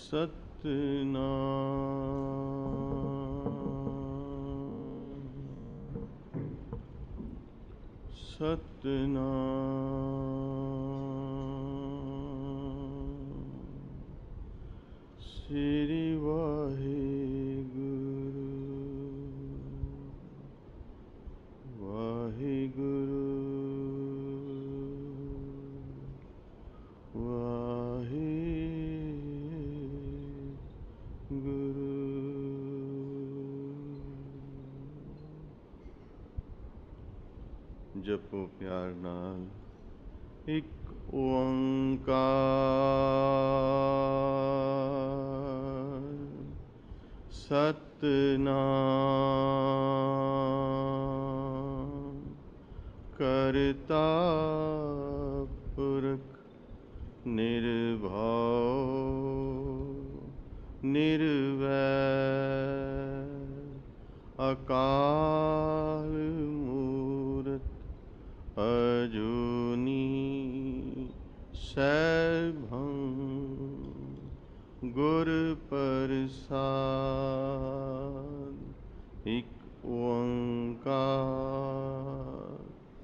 Satnam, Satnam, Shri Waheguru, Waheguru, Waheguru। ਜਪੋ ਪਿਆਰ ਨਾਲ ਇੱਕ ਓੰਕਾਰ ਸਤਿਨਾਮ ਕਰਤਾ ਪੁਰਖ ਨਿਰਭਉ ਨਿਰਵੈਰ ਅਕਾਲ ਮੂਰਤ ਅਜੂਨੀ ਸੈਭੰ ਗੁਰ ਪ੍ਰਸਾਦ। ਇੱਕ ਓੰਕਾਰ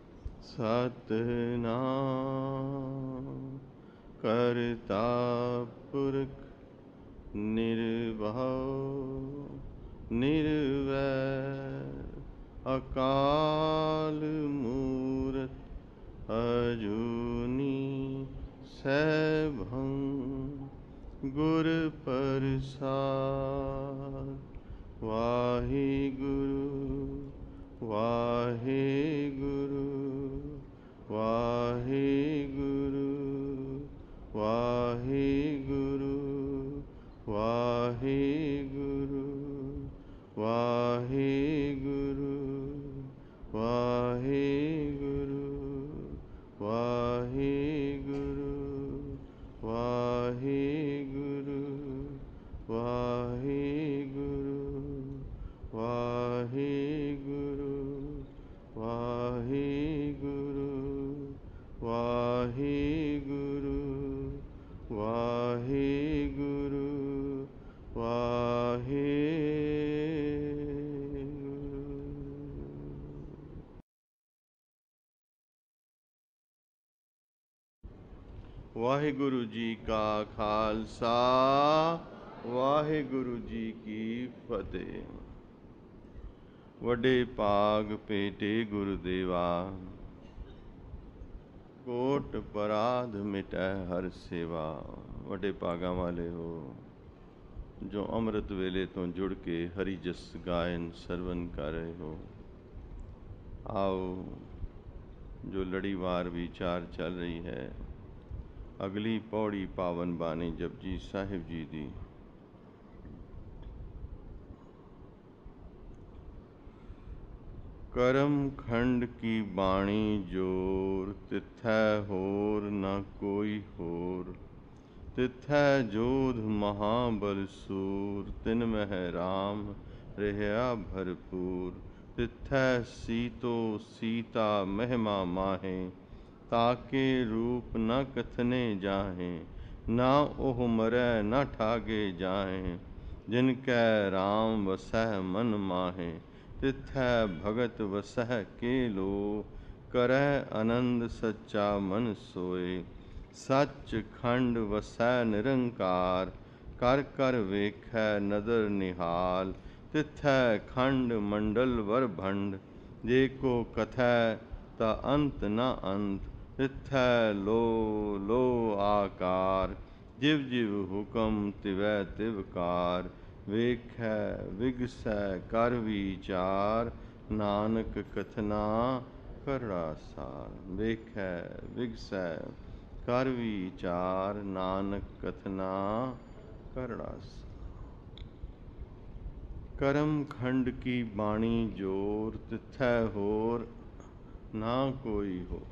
ਸਤਿਨਾਮ ਕਰਤਾ ਪੁਰਖ ਨਿਰਭਉ ਨਿਰਵੈਰ ਅਕਾਲ ਮੂਰਤ ਅਜੂਨੀ ਸੈਭੰ ਗੁਰ ਪ੍ਰਸਾਦ। ਵਾਹਿਗੁਰੂ ਵਾਹਿਗੁਰੂ ਵਾਹਿਗੁਰੂ ਵਾਹਿਗੁਰੂ ਵਾਹਿਗੁਰੂ ਵਾਹਿਗੁਰੂ ਵਾਹਿਗੁਰੂ ਵਾਹਿਗੁਰੂ ਵਾਹਿਗੁਰੂ ਵਾਹਿਗੁਰੂ ਵਾਹਿਗੁਰੂ ਵਾਹਿਗੁਰੂ ਵਾਹਿਗੁਰੂ ਵਾਹਿਗੁਰੂ ਵਾਹਿਗੁਰੂ ਜੀ ਕਾ ਖਾਲਸਾ ਵਾਹਿਗੁਰੂ ਜੀ ਕੀ ਫਤਿਹ। ਵੱਡੇ ਭਾਗ ਭੇਟੇ ਗੁਰਦੇਵਾ ਕੋਟ ਪਰਾਧ ਮਿਟੈ ਹਰ ਸੇਵਾ। ਵੱਡੇ ਭਾਗਾਂ ਵਾਲੇ ਹੋ ਜੋ ਅੰਮ੍ਰਿਤ ਵੇਲੇ ਤੋਂ ਜੁੜ ਕੇ ਹਰੀ ਜਸ ਗਾਇਨ ਸਰਵਨ ਕਰ ਰਹੇ ਹੋ। ਆਓ ਜੋ ਲੜੀਵਾਰ ਵਿਚਾਰ ਚੱਲ ਰਹੀ ਹੈ ਅਗਲੀ ਪੌੜੀ ਪਾਵਨ ਬਾਣੀ ਜਪਜੀ ਸਾਹਿਬ ਜੀ ਦੀ। ਕਰਮ ਖੰਡ ਕੀ ਬਾਣੀ ਜੋਰ ਤਿਥੈ ਹੋਰ ਨਾ ਕੋਈ ਹੋਰ। ਤਿਥੈ ਜੋਧ ਮਹਾਬਲ ਸੂਰ ਤਿਨ ਮਹਿ ਰਾਮ ਰਹਿਆ ਭਰਪੂਰ। ਤਿਥੈ ਸੀਤੋ ਸੀਤਾ ਮਹਿਮਾ ਮਾਹੇ ਤਾਕੇ ਰੂਪ ਨ ਕਥਨੇ ਜਾਹੇ। ਨਾ ਉਹ ਮਰੈ ਨ ਠਾਗੇ ਜਾਹੇ ਜਿਨ ਕੈ ਰਾਮ ਵਸਹਿ ਮਨ ਮਾਹੇ। ਤਿਥੈ ਭਗਤ ਵਸਹਿ ਕੇ ਲੋ ਕਰੈ ਆਨੰਦ ਸੱਚਾ ਮਨ ਸੋਏ। ਸੱਚ ਖੰਡ ਵਸੈ ਨਿਰੰਕਾਰ ਕਰ ਕਰ ਵੇਖੈ ਨਦਰ ਨਿਹਾਲ। ਤਿਥੈ ਖੰਡ ਮੰਡਲ ਵਰ ਭੰਡ ਜੇ ਕੋ ਕਥੈ ਤਾ ਅੰਤ ਨ ਅੰਤ। ਤਿਥੈ ਲੋ ਲੋ ਆਕਾਰ ਜਿਵ ਜਿਵ ਹੁਕਮ ਤਿਵੈ ਤਿਵ ਕਾਰ। ਵੇਖੈ ਵਿਗਸੈ ਕਰ ਵਿਚਾਰ ਨਾਨਕ ਕਥਨਾ ਕਰੜਾ ਸਾਰ। ਵੇਖੈ ਵਿਗਸੈ ਕਰ ਵਿਚਾਰ ਨਾਨਕ ਕਥਨਾ ਕਰੜਾ ਸਾਰ। ਕਰਮ ਖੰਡ ਕੀ ਬਾਣੀ ਜੋਰ ਤਿਥੈ ਹੋਰ ਨਾ ਕੋਈ ਹੋਰ।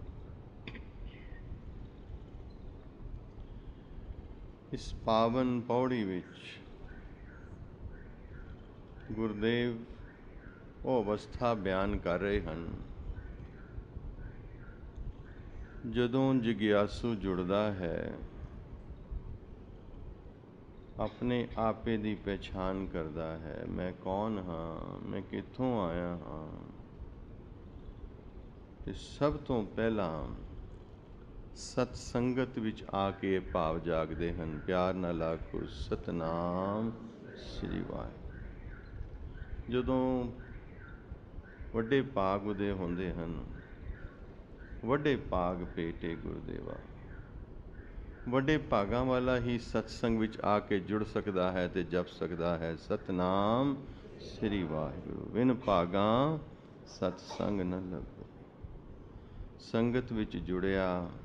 ਇਸ ਪਾਵਨ ਪੌੜੀ ਵਿੱਚ ਗੁਰਦੇਵ ਉਹ ਅਵਸਥਾ ਬਿਆਨ ਕਰ ਰਹੇ ਹਨ ਜਦੋਂ ਜਿਗਿਆਸੂ ਜੁੜਦਾ ਹੈ ਆਪਣੇ ਆਪੇ ਦੀ ਪਹਿਚਾਣ ਕਰਦਾ ਹੈ। ਮੈਂ ਕੌਣ ਹਾਂ, ਮੈਂ ਕਿੱਥੋਂ ਆਇਆ ਹਾਂ। ਤੇ ਸਭ ਤੋਂ ਪਹਿਲਾਂ ਸਤ ਸੰਗਤ ਵਿੱਚ ਆ ਕੇ ਇਹ ਭਾਵ ਜਾਗਦੇ ਹਨ। ਪਿਆਰ ਨਾਲ ਆਖੋ ਸਤਨਾਮ ਸ੍ਰੀ ਵਾਹਿਗੁਰੂ। ਜਦੋਂ ਵੱਡੇ ਭਾਗ ਉਦੇ ਹੁੰਦੇ ਹਨ, ਵੱਡੇ ਭਾਗ ਭੇਟੇ ਗੁਰਦੇਵਾ। ਵੱਡੇ ਭਾਗਾਂ ਵਾਲਾ ਹੀ ਸਤਸੰਗ ਵਿੱਚ ਆ ਕੇ ਜੁੜ ਸਕਦਾ ਹੈ ਤੇ ਜਪ ਸਕਦਾ ਹੈ ਸਤਨਾਮ ਸ੍ਰੀ ਵਾਹਿਗੁਰੂ। ਬਿਨ ਭਾਗਾਂ ਸਤਸੰਗ ਨ ਲੱਭੇ। ਸੰਗਤ ਵਿੱਚ ਜੁੜਿਆ,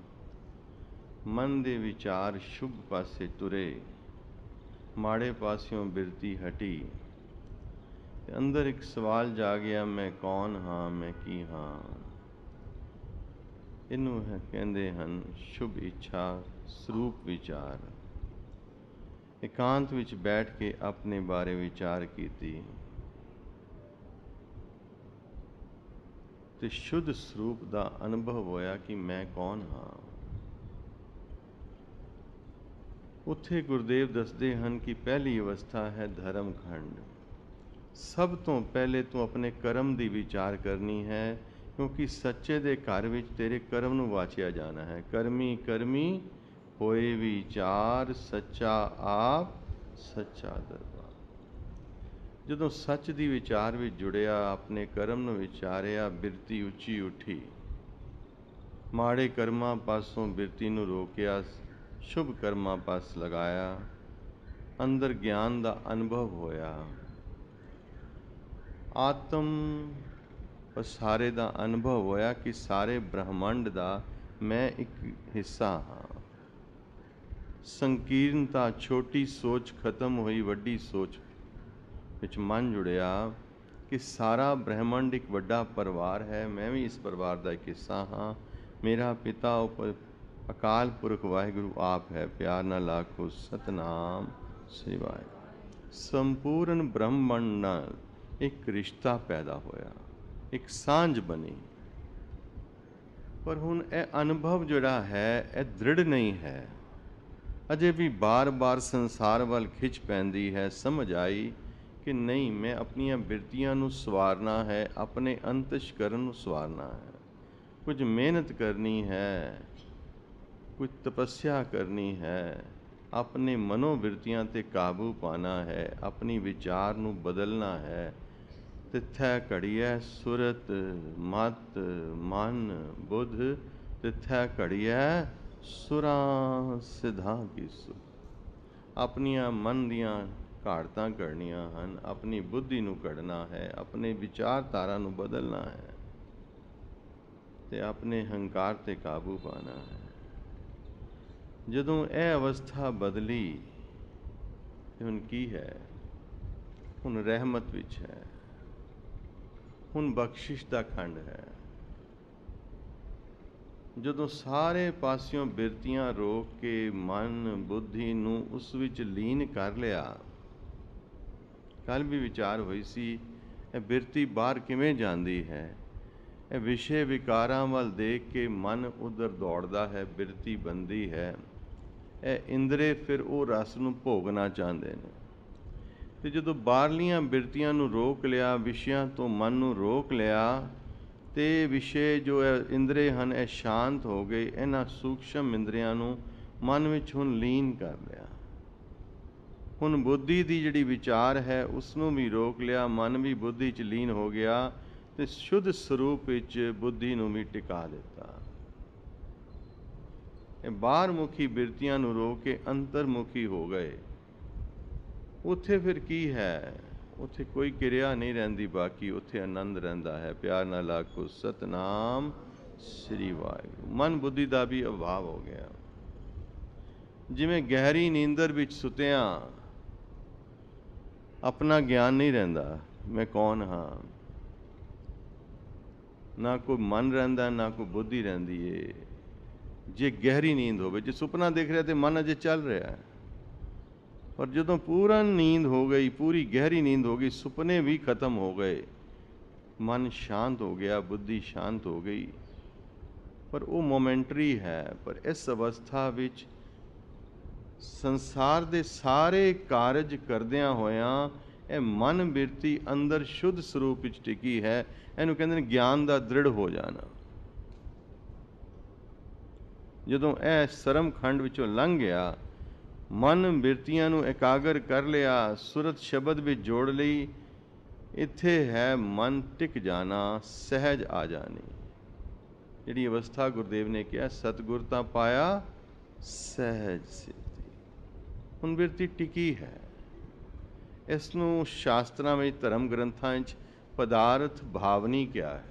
ਮਨ ਦੇ ਵਿਚਾਰ ਸ਼ੁਭ ਪਾਸੇ ਤੁਰੇ, ਮਾੜੇ ਪਾਸਿਓਂ ਬਿਰਤੀ ਹਟੀ ਤੇ ਅੰਦਰ ਇੱਕ ਸਵਾਲ ਜਾਗਿਆ, ਮੈਂ ਕੌਣ ਹਾਂ, ਮੈਂ ਕੀ ਹਾਂ। ਇਹਨੂੰ ਕਹਿੰਦੇ ਹਨ ਸ਼ੁਭ ਇੱਛਾ ਸਰੂਪ ਵਿਚਾਰ। ਇਕਾਂਤ ਵਿੱਚ ਬੈਠ ਕੇ ਆਪਣੇ ਬਾਰੇ ਵਿਚਾਰ ਕੀਤੀ ਤੇ ਸ਼ੁੱਧ ਸਰੂਪ ਦਾ ਅਨੁਭਵ ਹੋਇਆ ਕਿ ਮੈਂ ਕੌਣ ਹਾਂ। ਉੱਥੇ ਗੁਰਦੇਵ ਦੱਸਦੇ ਹਨ ਕਿ ਪਹਿਲੀ ਅਵਸਥਾ ਹੈ ਧਰਮ ਖੰਡ। ਸਭ ਤੋਂ ਪਹਿਲੇ ਤੂੰ ਆਪਣੇ ਕਰਮ ਦੀ ਵਿਚਾਰ ਕਰਨੀ ਹੈ, ਕਿਉਂਕਿ ਸੱਚੇ ਦੇ ਘਰ ਵਿੱਚ ਤੇਰੇ ਕਰਮ ਨੂੰ ਵਾਚਿਆ ਜਾਣਾ ਹੈ। ਕਰਮੀ ਕਰਮੀ ਹੋਏ ਵਿਚਾਰ, ਸੱਚਾ ਆਪ ਸੱਚਾ ਦਰਬਾਰ। ਜਦੋਂ ਸੱਚ ਦੀ ਵਿਚਾਰ ਵਿੱਚ ਜੁੜਿਆ, ਆਪਣੇ ਕਰਮ ਨੂੰ ਵਿਚਾਰਿਆ, ਬਿਰਤੀ ਉੱਚੀ ਉੱਠੀ, ਮਾੜੇ ਕਰਮਾਂ ਪਾਸੋਂ ਬਿਰਤੀ ਨੂੰ ਰੋਕਿਆ, ਸ਼ੁਭ ਕਰਮਾਂ ਪਾਸ ਲਗਾਇਆ, ਅੰਦਰ ਗਿਆਨ ਦਾ ਅਨੁਭਵ ਹੋਇਆ, ਆਤਮ ਪਸਾਰੇ ਦਾ ਅਨੁਭਵ ਹੋਇਆ ਕਿ ਸਾਰੇ ਬ੍ਰਹਮੰਡ ਦਾ ਮੈਂ ਇੱਕ ਹਿੱਸਾ ਹਾਂ। ਸੰਕੀਰਨਤਾ, ਛੋਟੀ ਸੋਚ ਖਤਮ ਹੋਈ, ਵੱਡੀ ਸੋਚ ਵਿੱਚ ਮਨ ਜੁੜਿਆ ਕਿ ਸਾਰਾ ਬ੍ਰਹਮੰਡ ਇੱਕ ਵੱਡਾ ਪਰਿਵਾਰ ਹੈ, ਮੈਂ ਵੀ ਇਸ ਪਰਿਵਾਰ ਦਾ ਇੱਕ ਹਿੱਸਾ ਹਾਂ। ਮੇਰਾ ਪਿਤਾ ਉੱਪਰ ਅਕਾਲ ਪੁਰਖ ਵਾਹਿਗੁਰੂ ਆਪ ਹੈ। ਪਿਆਰ ਨਾਲ ਆਖੋ ਸਤਨਾਮ ਸ੍ਰੀ ਵਾਹਿਗੁਰੂ। ਸੰਪੂਰਨ ਬ੍ਰਹਮੰਡ ਨਾਲ ਇੱਕ ਰਿਸ਼ਤਾ ਪੈਦਾ ਹੋਇਆ, ਇੱਕ ਸਾਂਝ ਬਣੀ। ਪਰ ਹੁਣ ਇਹ ਅਨੁਭਵ ਜਿਹੜਾ ਹੈ ਇਹ ਦ੍ਰਿੜ ਨਹੀਂ ਹੈ, ਅਜੇ ਵੀ ਬਾਰ-ਬਾਰ ਸੰਸਾਰ ਵੱਲ ਖਿੱਚ ਪੈਂਦੀ ਹੈ। ਸਮਝ ਆਈ ਕਿ ਨਹੀਂ, ਮੈਂ ਆਪਣੀਆਂ ਬਿਰਤੀਆਂ ਨੂੰ ਸਵਾਰਨਾ ਹੈ, ਆਪਣੇ ਅੰਤਸ਼ਕਰਨ ਨੂੰ ਸਵਾਰਨਾ ਹੈ। ਕੁਝ ਮਿਹਨਤ ਕਰਨੀ ਹੈ, ਕੁਝ ਤਪੱਸਿਆ ਕਰਨੀ ਹੈ, ਆਪਣੇ ਮਨੋਬਿਰਤੀਆਂ 'ਤੇ ਕਾਬੂ ਪਾਣਾ ਹੈ, ਆਪਣੀ ਵਿਚਾਰ ਨੂੰ ਬਦਲਣਾ ਹੈ। ਤਿੱਥੈ ਘੜੀਐ ਸੁਰਤ ਮਤ ਮਨ ਬੁੱਧ, ਤਿੱਥੈ ਘੜੀਐ ਸੁਰਾਂ ਸਿਧਾਂ ਕੀ ਸੁਖ। ਆਪਣੀਆਂ ਮਨ ਦੀਆਂ ਘਾੜਤਾਂ ਘੜਨੀਆਂ ਹਨ, ਆਪਣੀ ਬੁੱਧੀ ਨੂੰ ਘੜਨਾ ਹੈ, ਆਪਣੇ ਵਿਚਾਰਧਾਰਾ ਨੂੰ ਬਦਲਣਾ ਹੈ ਤੇ ਆਪਣੇ ਹੰਕਾਰ 'ਤੇ ਕਾਬੂ ਪਾਣਾ ਹੈ। ਜਦੋਂ ਇਹ ਅਵਸਥਾ ਬਦਲੀ ਤੇ ਹੁਣ ਕੀ ਹੈ? ਹੁਣ ਰਹਿਮਤ ਵਿੱਚ ਹੈ, ਹੁਣ ਬਖਸ਼ਿਸ਼ ਦਾ ਖੰਡ ਹੈ। ਜਦੋਂ ਸਾਰੇ ਪਾਸਿਓਂ ਬਿਰਤੀਆਂ ਰੋਕ ਕੇ ਮਨ ਬੁੱਧੀ ਨੂੰ ਉਸ ਵਿੱਚ ਲੀਨ ਕਰ ਲਿਆ। ਕੱਲ੍ਹ ਵੀ ਵਿਚਾਰ ਹੋਈ ਸੀ, ਇਹ ਬਿਰਤੀ ਬਾਹਰ ਕਿਵੇਂ ਜਾਂਦੀ ਹੈ? ਇਹ ਵਿਸ਼ੇ ਵਿਕਾਰਾਂ ਵੱਲ ਦੇਖ ਕੇ ਮਨ ਉੱਧਰ ਦੌੜਦਾ ਹੈ, ਬਿਰਤੀ ਬਣਦੀ ਹੈ। ਇਹ ਇੰਦਰੇ ਫਿਰ ਉਹ ਰਸ ਨੂੰ ਭੋਗਣਾ ਚਾਹੁੰਦੇ ਨੇ। ਤੇ ਜਦੋਂ ਬਾਹਰਲੀਆਂ ਬਿਰਤੀਆਂ ਨੂੰ ਰੋਕ ਲਿਆ, ਵਿਸ਼ਿਆਂ ਤੋਂ ਮਨ ਨੂੰ ਰੋਕ ਲਿਆ, ਤੇ ਵਿਸ਼ੇ ਜੋ ਇੰਦਰੇ ਹਨ ਇਹ ਸ਼ਾਂਤ ਹੋ ਗਏ। ਇਹਨਾਂ ਸੂਖਸ਼ਮ ਇੰਦਰੀਆਂ ਨੂੰ ਮਨ ਵਿੱਚ ਹੁਣ ਲੀਨ ਕਰ ਲਿਆ। ਹੁਣ ਬੁੱਧੀ ਦੀ ਜਿਹੜੀ ਵਿਚਾਰ ਹੈ ਉਸ ਨੂੰ ਵੀ ਰੋਕ ਲਿਆ, ਮਨ ਵੀ ਬੁੱਧੀ 'ਚ ਲੀਨ ਹੋ ਗਿਆ ਤੇ ਸ਼ੁੱਧ ਸਰੂਪ ਵਿੱਚ ਬੁੱਧੀ ਨੂੰ ਵੀ ਟਿਕਾ ਦਿੱਤਾ। ਇਹ ਬਾਹਰਮੁਖੀ ਬਿਰਤੀਆਂ ਨੂੰ ਰੋਕ ਕੇ ਅੰਤਰਮੁਖੀ ਹੋ ਗਏ। ਉੱਥੇ ਫਿਰ ਕੀ ਹੈ? ਉੱਥੇ ਕੋਈ ਕਿਰਿਆ ਨਹੀਂ ਰਹਿੰਦੀ ਬਾਕੀ, ਉੱਥੇ ਆਨੰਦ ਰਹਿੰਦਾ ਹੈ। ਪਿਆਰ ਨਾਲ ਆਖੋ ਸਤਨਾਮ ਸ੍ਰੀ ਵਾਹਿਗੁਰੂ। ਮਨ ਬੁੱਧੀ ਦਾ ਵੀ ਅਭਾਵ ਹੋ ਗਿਆ। ਜਿਵੇਂ ਗਹਿਰੀ ਨੀਂਦਰ ਵਿੱਚ ਸੁਤਿਆਂ ਆਪਣਾ ਗਿਆਨ ਨਹੀਂ ਰਹਿੰਦਾ, ਮੈਂ ਕੌਣ ਹਾਂ। ਨਾ ਕੋਈ ਮਨ ਰਹਿੰਦਾ, ਨਾ ਕੋਈ ਬੁੱਧੀ ਰਹਿੰਦੀ ਏ। ਜੇ ਗਹਿਰੀ ਨੀਂਦ ਹੋਵੇ, ਜੇ ਸੁਪਨਾ ਦੇਖ ਰਿਹਾ ਤੇ ਮਨ ਅਜੇ ਚੱਲ ਰਿਹਾ ਹੈ। ਪਰ ਜਦੋਂ ਪੂਰਨ ਨੀਂਦ ਹੋ ਗਈ, ਪੂਰੀ ਗਹਿਰੀ ਨੀਂਦ ਹੋ ਗਈ, ਸੁਪਨੇ ਵੀ ਖਤਮ ਹੋ ਗਏ, ਮਨ ਸ਼ਾਂਤ ਹੋ ਗਿਆ, ਬੁੱਧੀ ਸ਼ਾਂਤ ਹੋ ਗਈ। ਪਰ ਉਹ ਮੋਮੈਂਟਰੀ ਹੈ। ਪਰ ਇਸ ਅਵਸਥਾ ਵਿੱਚ ਸੰਸਾਰ ਦੇ ਸਾਰੇ ਕਾਰਜ ਕਰਦਿਆਂ ਹੋਇਆਂ ਇਹ ਮਨ ਬਿਰਤੀ ਅੰਦਰ ਸ਼ੁੱਧ ਸਰੂਪ ਵਿੱਚ ਟਿਕੀ ਹੈ। ਇਹਨੂੰ ਕਹਿੰਦੇ ਨੇ ਗਿਆਨ ਦਾ ਦ੍ਰਿੜ ਹੋ ਜਾਣਾ। ਜਦੋਂ ਇਹ ਸਰਮ ਖੰਡ ਵਿੱਚੋਂ ਲੰਘ ਗਿਆ, ਮਨ ਬਿਰਤੀਆਂ ਨੂੰ ਇਕਾਗਰ ਕਰ ਲਿਆ, ਸੁਰਤ ਸ਼ਬਦ ਵਿੱਚ ਜੋੜ ਲਈ, ਇੱਥੇ ਹੈ ਮਨ ਟਿਕ ਜਾਣਾ, ਸਹਿਜ ਆ ਜਾਣੀ। ਜਿਹੜੀ ਅਵਸਥਾ ਗੁਰਦੇਵ ਨੇ ਕਿਹਾ ਸਤਿਗੁਰ ਤਾਂ ਪਾਇਆ ਸਹਿਜ ਸਿੱਧੀ। ਹੁਣ ਬਿਰਤੀ ਟਿਕੀ ਹੈ। ਇਸ ਨੂੰ ਸ਼ਾਸਤਰਾਂ ਵਿੱਚ, ਧਰਮ ਗ੍ਰੰਥਾਂ ਵਿੱਚ ਪਦਾਰਥ ਭਾਵਨੀ ਕਿਹਾ ਹੈ।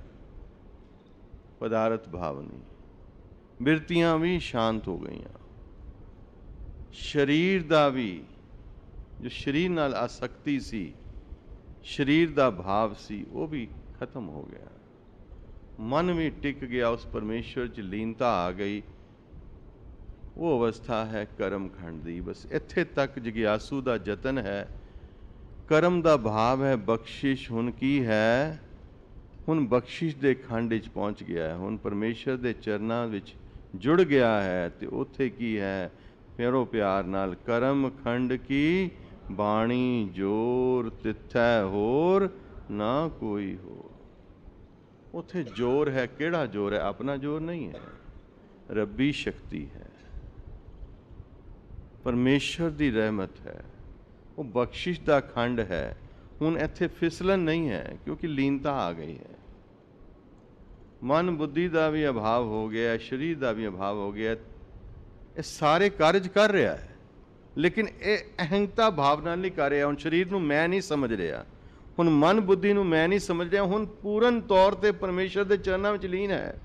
ਪਦਾਰਥ ਭਾਵਨੀ। ਬਿਰਤੀਆਂ ਵੀ ਸ਼ਾਂਤ ਹੋ ਗਈਆਂ। ਸਰੀਰ ਦਾ ਵੀ, ਜੋ ਸਰੀਰ ਨਾਲ ਆਸਕਤੀ ਸੀ, ਸਰੀਰ ਦਾ ਭਾਵ ਸੀ, ਉਹ ਵੀ ਖਤਮ ਹੋ ਗਿਆ। ਮਨ ਵੀ ਟਿਕ ਗਿਆ, ਉਸ ਪਰਮੇਸ਼ਵਰ 'ਚ ਲੀਨਤਾ ਆ ਗਈ। ਉਹ ਅਵਸਥਾ ਹੈ ਕਰਮ ਖੰਡ ਦੀ। ਬਸ ਇੱਥੇ ਤੱਕ ਜਗਿਆਸੂ ਦਾ ਯਤਨ ਹੈ। ਕਰਮ ਦਾ ਭਾਵ ਹੈ ਬਖਸ਼ਿਸ਼। ਹੁਣ ਕੀ ਹੈ? ਹੁਣ ਬਖਸ਼ਿਸ਼ ਦੇ ਖੰਡ ਵਿੱਚ ਪਹੁੰਚ ਗਿਆ ਹੈ। ਹੁਣ ਪਰਮੇਸ਼ਰ ਦੇ ਚਰਨਾਂ ਵਿੱਚ ਜੁੜ ਗਿਆ ਹੈ। ਤੇ ਉੱਥੇ ਕੀ ਹੈ? ਪਿਆਰੋ ਪਿਆਰ ਨਾਲ ਕਰਮ ਖੰਡ ਕੀ ਬਾਣੀ ਜੋਰ ਤਿੱਥੈ ਹੋਰ ਨਾ ਕੋਈ ਹੋਰ। ਉੱਥੇ ਜ਼ੋਰ ਹੈ। ਕਿਹੜਾ ਜ਼ੋਰ ਹੈ? ਆਪਣਾ ਜ਼ੋਰ ਨਹੀਂ ਹੈ, ਰੱਬੀ ਸ਼ਕਤੀ ਹੈ, ਪਰਮੇਸ਼ਰ ਦੀ ਰਹਿਮਤ ਹੈ। ਉਹ ਬਖਸ਼ਿਸ਼ ਦਾ ਖੰਡ ਹੈ। ਹੁਣ ਇੱਥੇ ਫਿਸਲਣ ਨਹੀਂ ਹੈ, ਕਿਉਂਕਿ ਲੀਨਤਾ ਆ ਗਈ ਹੈ। ਮਨ ਬੁੱਧੀ ਦਾ ਵੀ ਅਭਾਵ ਹੋ ਗਿਆ, ਸਰੀਰ ਦਾ ਵੀ ਅਭਾਵ ਹੋ ਗਿਆ। ਇਹ ਸਾਰੇ ਕਾਰਜ ਕਰ ਰਿਹਾ ਹੈ, ਲੇਕਿਨ ਇਹ ਅਹੰਤਾ ਭਾਵ ਨਾਲ ਨਹੀਂ ਕਰ ਰਿਹਾ। ਹੁਣ ਸਰੀਰ ਨੂੰ ਮੈਂ ਨਹੀਂ ਸਮਝ ਰਿਹਾ, ਹੁਣ ਮਨ ਬੁੱਧੀ ਨੂੰ ਮੈਂ ਨਹੀਂ ਸਮਝ ਰਿਹਾ। ਹੁਣ ਪੂਰਨ ਤੌਰ ਤੇ ਪਰਮੇਸ਼ਰ ਦੇ ਚਰਨਾਂ ਵਿੱਚ ਲੀਨ ਹੈ।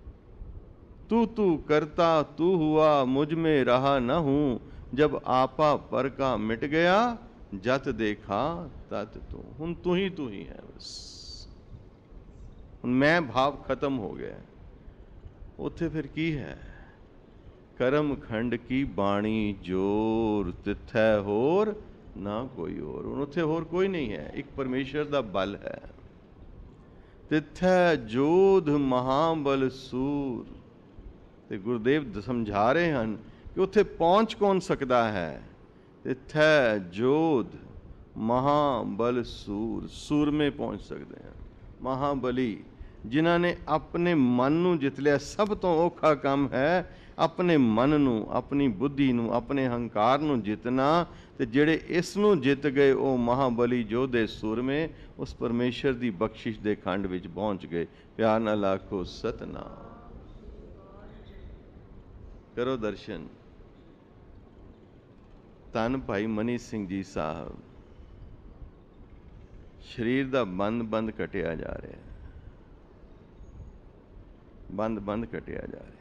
ਤੂੰ ਕਰਤਾ ਤੂੰ ਹੁਆ, ਮੁਝ ਮੇ ਰਹਾ ਨਾ ਹੂੰ, ਜਬ ਆਪਾ ਪਰ ਕਾ ਮਿਟ ਗਿਆ, ਜਤ ਦੇਖਾ ਤਤ ਤੂੰ। ਹੁਣ ਤੂੰ ਹੀ ਹੈ ਬਸ। ਹੁਣ ਮੈਂ ਭਾਵ ਖਤਮ ਹੋ ਗਿਆ। ਉੱਥੇ ਫਿਰ ਕੀ ਹੈ? ਕਰਮ ਖੰਡ ਕੀ ਬਾਣੀ ਜੋਰ ਤਿੱਥੈ ਹੋਰ ਨਾ ਕੋਈ ਹੋਰ। ਹੁਣ ਉੱਥੇ ਹੋਰ ਕੋਈ ਨਹੀਂ ਹੈ, ਇੱਕ ਪਰਮੇਸ਼ਰ ਦਾ ਬਲ ਹੈ। ਤਿੱਥੈ ਜੋਧ ਮਹਾਬਲ ਸੂਰ। ਤੇ ਗੁਰਦੇਵ ਸਮਝਾ ਰਹੇ ਹਨ ਕਿ ਉੱਥੇ ਪਹੁੰਚ ਕੌਣ ਸਕਦਾ ਹੈ? ਤਿੱਥੈ ਜੋਧ ਮਹਾਬਲ ਸੂਰ। ਸੂਰਮੇ ਪਹੁੰਚ ਸਕਦੇ ਹਨ, ਮਹਾਬਲੀ, ਜਿਨ੍ਹਾਂ ਨੇ ਆਪਣੇ ਮਨ ਨੂੰ ਜਿੱਤ ਲਿਆ। ਸਭ ਤੋਂ ਔਖਾ ਕੰਮ ਹੈ ਆਪਣੇ ਮਨ ਨੂੰ, ਆਪਣੀ ਬੁੱਧੀ ਨੂੰ, ਆਪਣੇ ਹੰਕਾਰ ਨੂੰ ਜਿੱਤਣਾ। ਤੇ ਜਿਹੜੇ ਇਸ ਨੂੰ ਜਿੱਤ ਗਏ ਉਹ ਮਹਾਬਲੀ ਯੋਧੇ ਸੂਰਮੇ ਉਸ ਪਰਮੇਸ਼ਰ ਦੀ ਬਖਸ਼ਿਸ਼ ਦੇ ਖੰਡ ਵਿੱਚ ਪਹੁੰਚ ਗਏ। ਪਿਆਰ ਨਾਲ ਆਖੋ ਸਤਨਾਮ। ਕਰੋ ਦਰਸ਼ਨ। ਧੰਨ ਭਾਈ ਮਨੀ ਸਿੰਘ ਜੀ ਸਾਹਿਬ। ਸਰੀਰ ਦਾ ਬੰਦ ਘਟਿਆ ਜਾ ਰਿਹਾ, ਬੰਦ ਘਟਿਆ ਜਾ ਰਿਹਾ।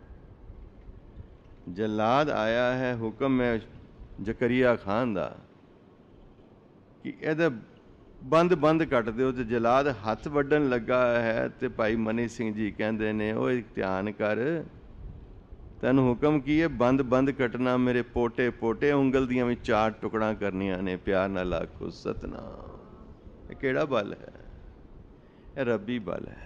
ਜਲਾਦ ਆਇਆ ਹੈ, ਹੁਕਮ ਹੈ ਜ਼ਕਰੀਆ ਖਾਨ ਦਾ ਕਿ ਇਹਦਾ ਬੰਦ ਕੱਟ ਦਿਓ। ਤੇ ਜਲਾਦ ਹੱਥ ਵੱਢਣ ਲੱਗਾ ਹੈ ਤੇ ਭਾਈ ਮਨੀ ਸਿੰਘ ਜੀ ਕਹਿੰਦੇ ਨੇ, ਓਏ ਧਿਆਨ ਕਰ, ਤੈਨੂੰ ਹੁਕਮ ਕੀ ਹੈ? ਬੰਦ ਕੱਟਣਾ। ਮੇਰੇ ਪੋਟੇ ਪੋਟੇ ਉਂਗਲ ਦੀਆਂ ਵੀ 4 ਟੁਕੜਾਂ ਕਰਨੀਆਂ ਨੇ। ਪਿਆਰ ਨਾਲ ਆਖੋ ਸਤਨਾਮ। ਇਹ ਕਿਹੜਾ ਬਲ ਹੈ? ਇਹ ਰੱਬੀ ਬਲ ਹੈ।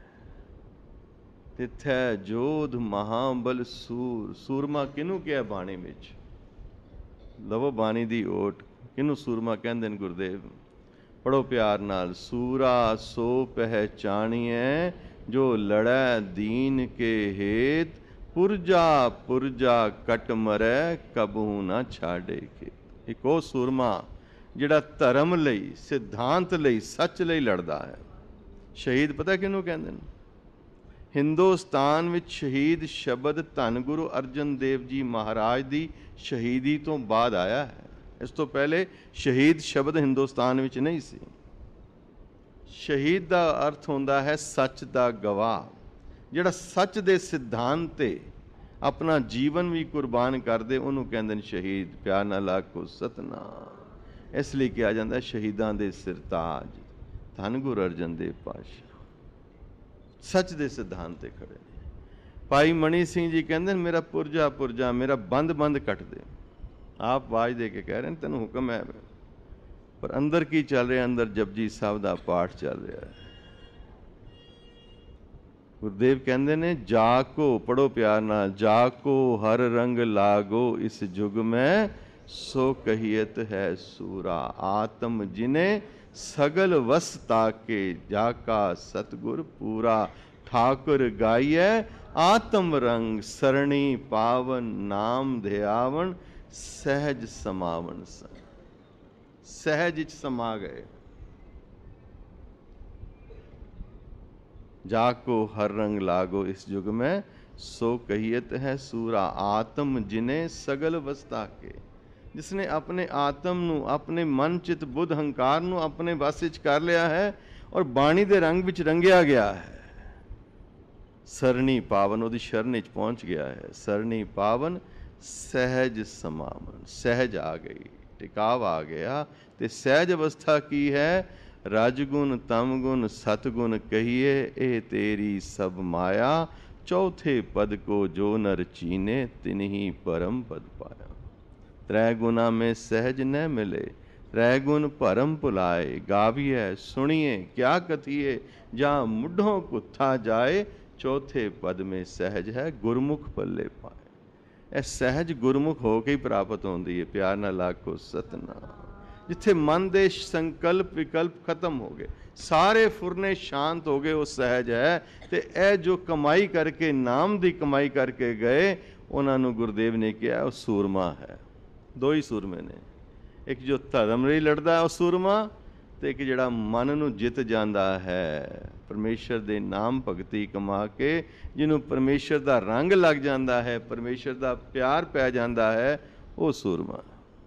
ਤਿੱਥੈ ਜੋਧ ਮਹਾਬਲ ਸੂਰ। ਸੂਰਮਾ ਕਿਹਨੂੰ ਕਿਹਾ ਬਾਣੀ ਵਿੱਚ? ਲਵੋ ਬਾਣੀ ਦੀ ਓਟ। ਕਿਹਨੂੰ ਸੂਰਮਾ ਕਹਿੰਦੇ ਨੇ ਗੁਰਦੇਵ? ਪੜੋ ਪਿਆਰ ਨਾਲ। ਸੂਰਾ ਸੋ ਪਹਿਚਾਣੀਐ, ਜੋ ਲੜੈ ਦੀਨ ਕੇ ਹੇਤ, ਪੁਰਜਾ ਕਟ ਮਰੈ, ਕਬਹੂ ਨਾ ਛਾੜੇ ਕੇ। ਇੱਕ ਉਹ ਸੂਰਮਾ ਜਿਹੜਾ ਧਰਮ ਲਈ, ਸਿਧਾਂਤ ਲਈ, ਸੱਚ ਲਈ ਲੜਦਾ ਹੈ। ਸ਼ਹੀਦ ਪਤਾ ਕਿਹਨੂੰ ਕਹਿੰਦੇ ਨੇ? ਹਿੰਦੁਸਤਾਨ ਵਿੱਚ ਸ਼ਹੀਦ ਸ਼ਬਦ ਧੰਨ ਗੁਰੂ ਅਰਜਨ ਦੇਵ ਜੀ ਮਹਾਰਾਜ ਦੀ ਸ਼ਹੀਦੀ ਤੋਂ ਬਾਅਦ ਆਇਆ ਹੈ। ਇਸ ਤੋਂ ਪਹਿਲੇ ਸ਼ਹੀਦ ਸ਼ਬਦ ਹਿੰਦੁਸਤਾਨ ਵਿੱਚ ਨਹੀਂ ਸੀ। ਸ਼ਹੀਦ ਦਾ ਅਰਥ ਹੁੰਦਾ ਹੈ ਸੱਚ ਦਾ ਗਵਾਹ, ਜਿਹੜਾ ਸੱਚ ਦੇ ਸਿਧਾਂਤ ਤੇ ਆਪਣਾ ਜੀਵਨ ਵੀ ਕੁਰਬਾਨ ਕਰਦੇ, ਉਹਨੂੰ ਕਹਿੰਦੇ ਨੇ ਸ਼ਹੀਦ। ਪਿਆਰ ਨਾਲ ਆਖੋ ਸਤਨਾਮ। ਇਸ ਲਈ ਕਿਹਾ ਜਾਂਦਾ ਸ਼ਹੀਦਾਂ ਦੇ ਸਿਰਤਾਜ ਧੰਨ ਗੁਰੂ ਅਰਜਨ ਦੇਵ ਪਾਤਸ਼ਾਹ ਸੱਚ ਦੇ ਸਿਧਾਂਤ ਤੇ ਖੜੇ ਨੇ। ਭਾਈ ਮਣੀ ਸਿੰਘ ਜੀ ਕਹਿੰਦੇ ਨੇ, ਮੇਰਾ ਪੁਰਜਾ ਮੇਰਾ ਬੰਦ ਕੱਟ ਦੇ। ਆਪ ਆਵਾਜ਼ ਦੇ ਕੇ ਕਹਿ ਰਹੇ ਨੇ, ਤੈਨੂੰ ਹੁਕਮ ਹੈ। ਪਰ ਅੰਦਰ ਕੀ ਚੱਲ ਰਿਹਾ? ਅੰਦਰ ਜਪਜੀ ਸਾਹਿਬ ਦਾ ਪਾਠ ਚੱਲ ਰਿਹਾ ਹੈ। ਗੁਰਦੇਵ ਕਹਿੰਦੇ ਨੇ, ਜਾ ਕੋ, ਪੜੋ ਪਿਆਰ ਨਾਲ, ਜਾ ਕੋ ਹਰ ਰੰਗ ਲਾਗੋ ਇਸ ਜੁਗ ਮੈਂ, ਸੋ ਕਹੀਅਤ ਹੈ ਸੂਰਾ। ਆਤਮ ਜਿਨੇ ਸਗਲ ਵਸ ਤਾਕੇ, ਜਾ ਕਾ ਸਤਗੁਰ ਪੂਰਾ। ਠਾकुर गाइए आत्म रंग, सरणी पावन नाम ध्यावन, सहज समावन सन। सहज च समा गए। जाको हर रंग लागो इस युग में, सो कहियत है सूरा। आत्म जिने सगल वसता के, जिसने अपने आत्म ਨੂੰ, ਆਪਣੇ ਮਨ ਚਿਤ ਬੁੱਧ ਹੰਕਾਰ ਨੂੰ ਆਪਣੇ ਵਸ ਵਿੱਚ ਕਰ ਲਿਆ ਹੈ ਔਰ ਬਾਣੀ ਦੇ ਰੰਗ ਵਿੱਚ ਰੰਗਿਆ ਗਿਆ ਹੈ। ਸਰਣੀ ਪਾਵਨ, ਉਹਦੀ ਸ਼ਰਨ ਵਿੱਚ ਪਹੁੰਚ ਗਿਆ ਹੈ। ਸਰਣੀ ਪਾਵਨ ਸਹਿਜ ਸਮਾਵਨ, ਸਹਿਜ ਆ ਗਈ, ਟਿਕਾਵ ਆ ਗਿਆ। ਤੇ ਸਹਿਜ ਅਵਸਥਾ ਕੀ ਹੈ? ਰਜਗੁਣ ਤਮਗੁਣ ਸਤਗੁਣ ਕਹੀਏ, ਇਹ ਤੇਰੀ ਸਭ ਮਾਇਆ। ਚੌਥੇ ਪਦ ਕੋ ਜੋ ਨਰ ਚੀਨੇ, ਤਿਨਹੀ ਪਰਮ ਪਦ ਪਾਇਆ। ਤ੍ਰੈ ਗੁਣਾ में सहज न मिले, त्रै गुण भरम भुलाए। गाविए सुनिए क्या कथिए, जहाँ मुढ़ों कुत्था जाए। चौथे पद में सहज है, गुरमुख पल्ले पाए। ਇਹ ਸਹਿਜ ਗੁਰਮੁਖ ਹੋ ਕੇ ਹੀ ਪ੍ਰਾਪਤ ਹੁੰਦੀ ਹੈ। ਪਿਆਰ ਨਾਲ ਆਖੋ ਸਤਨਾਮ। ਜਿੱਥੇ ਮਨ ਦੇ ਸੰਕਲਪ ਵਿਕਲਪ ਖਤਮ ਹੋ ਗਏ, ਸਾਰੇ ਫੁਰਨੇ ਸ਼ਾਂਤ ਹੋ ਗਏ, ਉਹ ਸਹਿਜ ਹੈ। ਤੇ ਇਹ ਜੋ ਕਮਾਈ ਕਰਕੇ, ਨਾਮ ਦੀ ਕਮਾਈ ਕਰਕੇ ਗਏ, ਉਹਨਾਂ ਨੂੰ ਗੁਰਦੇਵ ਨੇ ਕਿਹਾ ਉਹ ਸੂਰਮਾ ਹੈ। ਦੋ ਹੀ ਸੂਰਮੇ ਨੇ, ਇੱਕ ਜੋ ਧਰਮ ਲਈ ਲੜਦਾ ਉਹ ਸੂਰਮਾ, ਤੇ ਇੱਕ ਜਿਹੜਾ ਮਨ ਨੂੰ ਜਿੱਤ ਜਾਂਦਾ ਹੈ ਪਰਮੇਸ਼ਰ ਦੇ ਨਾਮ ਭਗਤੀ ਕਮਾ ਕੇ, ਜਿਹਨੂੰ ਪਰਮੇਸ਼ਰ ਦਾ ਰੰਗ ਲੱਗ ਜਾਂਦਾ ਹੈ, ਪਰਮੇਸ਼ਰ ਦਾ ਪਿਆਰ ਪੈ ਜਾਂਦਾ ਹੈ, ਉਹ ਸੂਰਮਾ।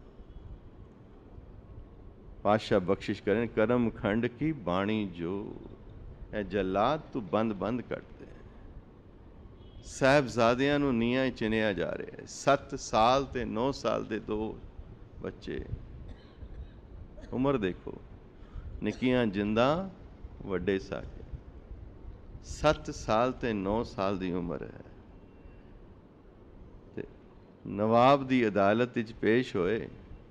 ਪਾਤਸ਼ਾਹ ਬਖਸ਼ਿਸ਼ ਕਰਨ, ਕਰਮ ਖੰਡ ਕੀ ਬਾਣੀ ਜੋ, ਇਹ ਜਲਾਦ ਤੂੰ ਬੰਦ ਬੰਦ ਕੱਟ ਦੇ। ਸਾਹਿਬਜ਼ਾਦਿਆਂ ਨੂੰ ਨੀਹਾਂ ਚਿਣਿਆ ਜਾ ਰਿਹਾ ਹੈ। 7 ਸਾਲ ਤੇ 9 ਸਾਲ ਦੇ 2 ਬੱਚੇ, ਉਮਰ ਦੇਖੋ, ਨਿੱਕੀਆਂ ਜਿੰਦਾਂ ਵੱਡੇ ਸਾਕੇ। 7 ਸਾਲ ਤੇ 9 ਸਾਲ ਦੀ ਉਮਰ ਹੈ। ਤੇ ਨਵਾਬ ਦੀ ਅਦਾਲਤ ਵਿੱਚ ਪੇਸ਼ ਹੋਏ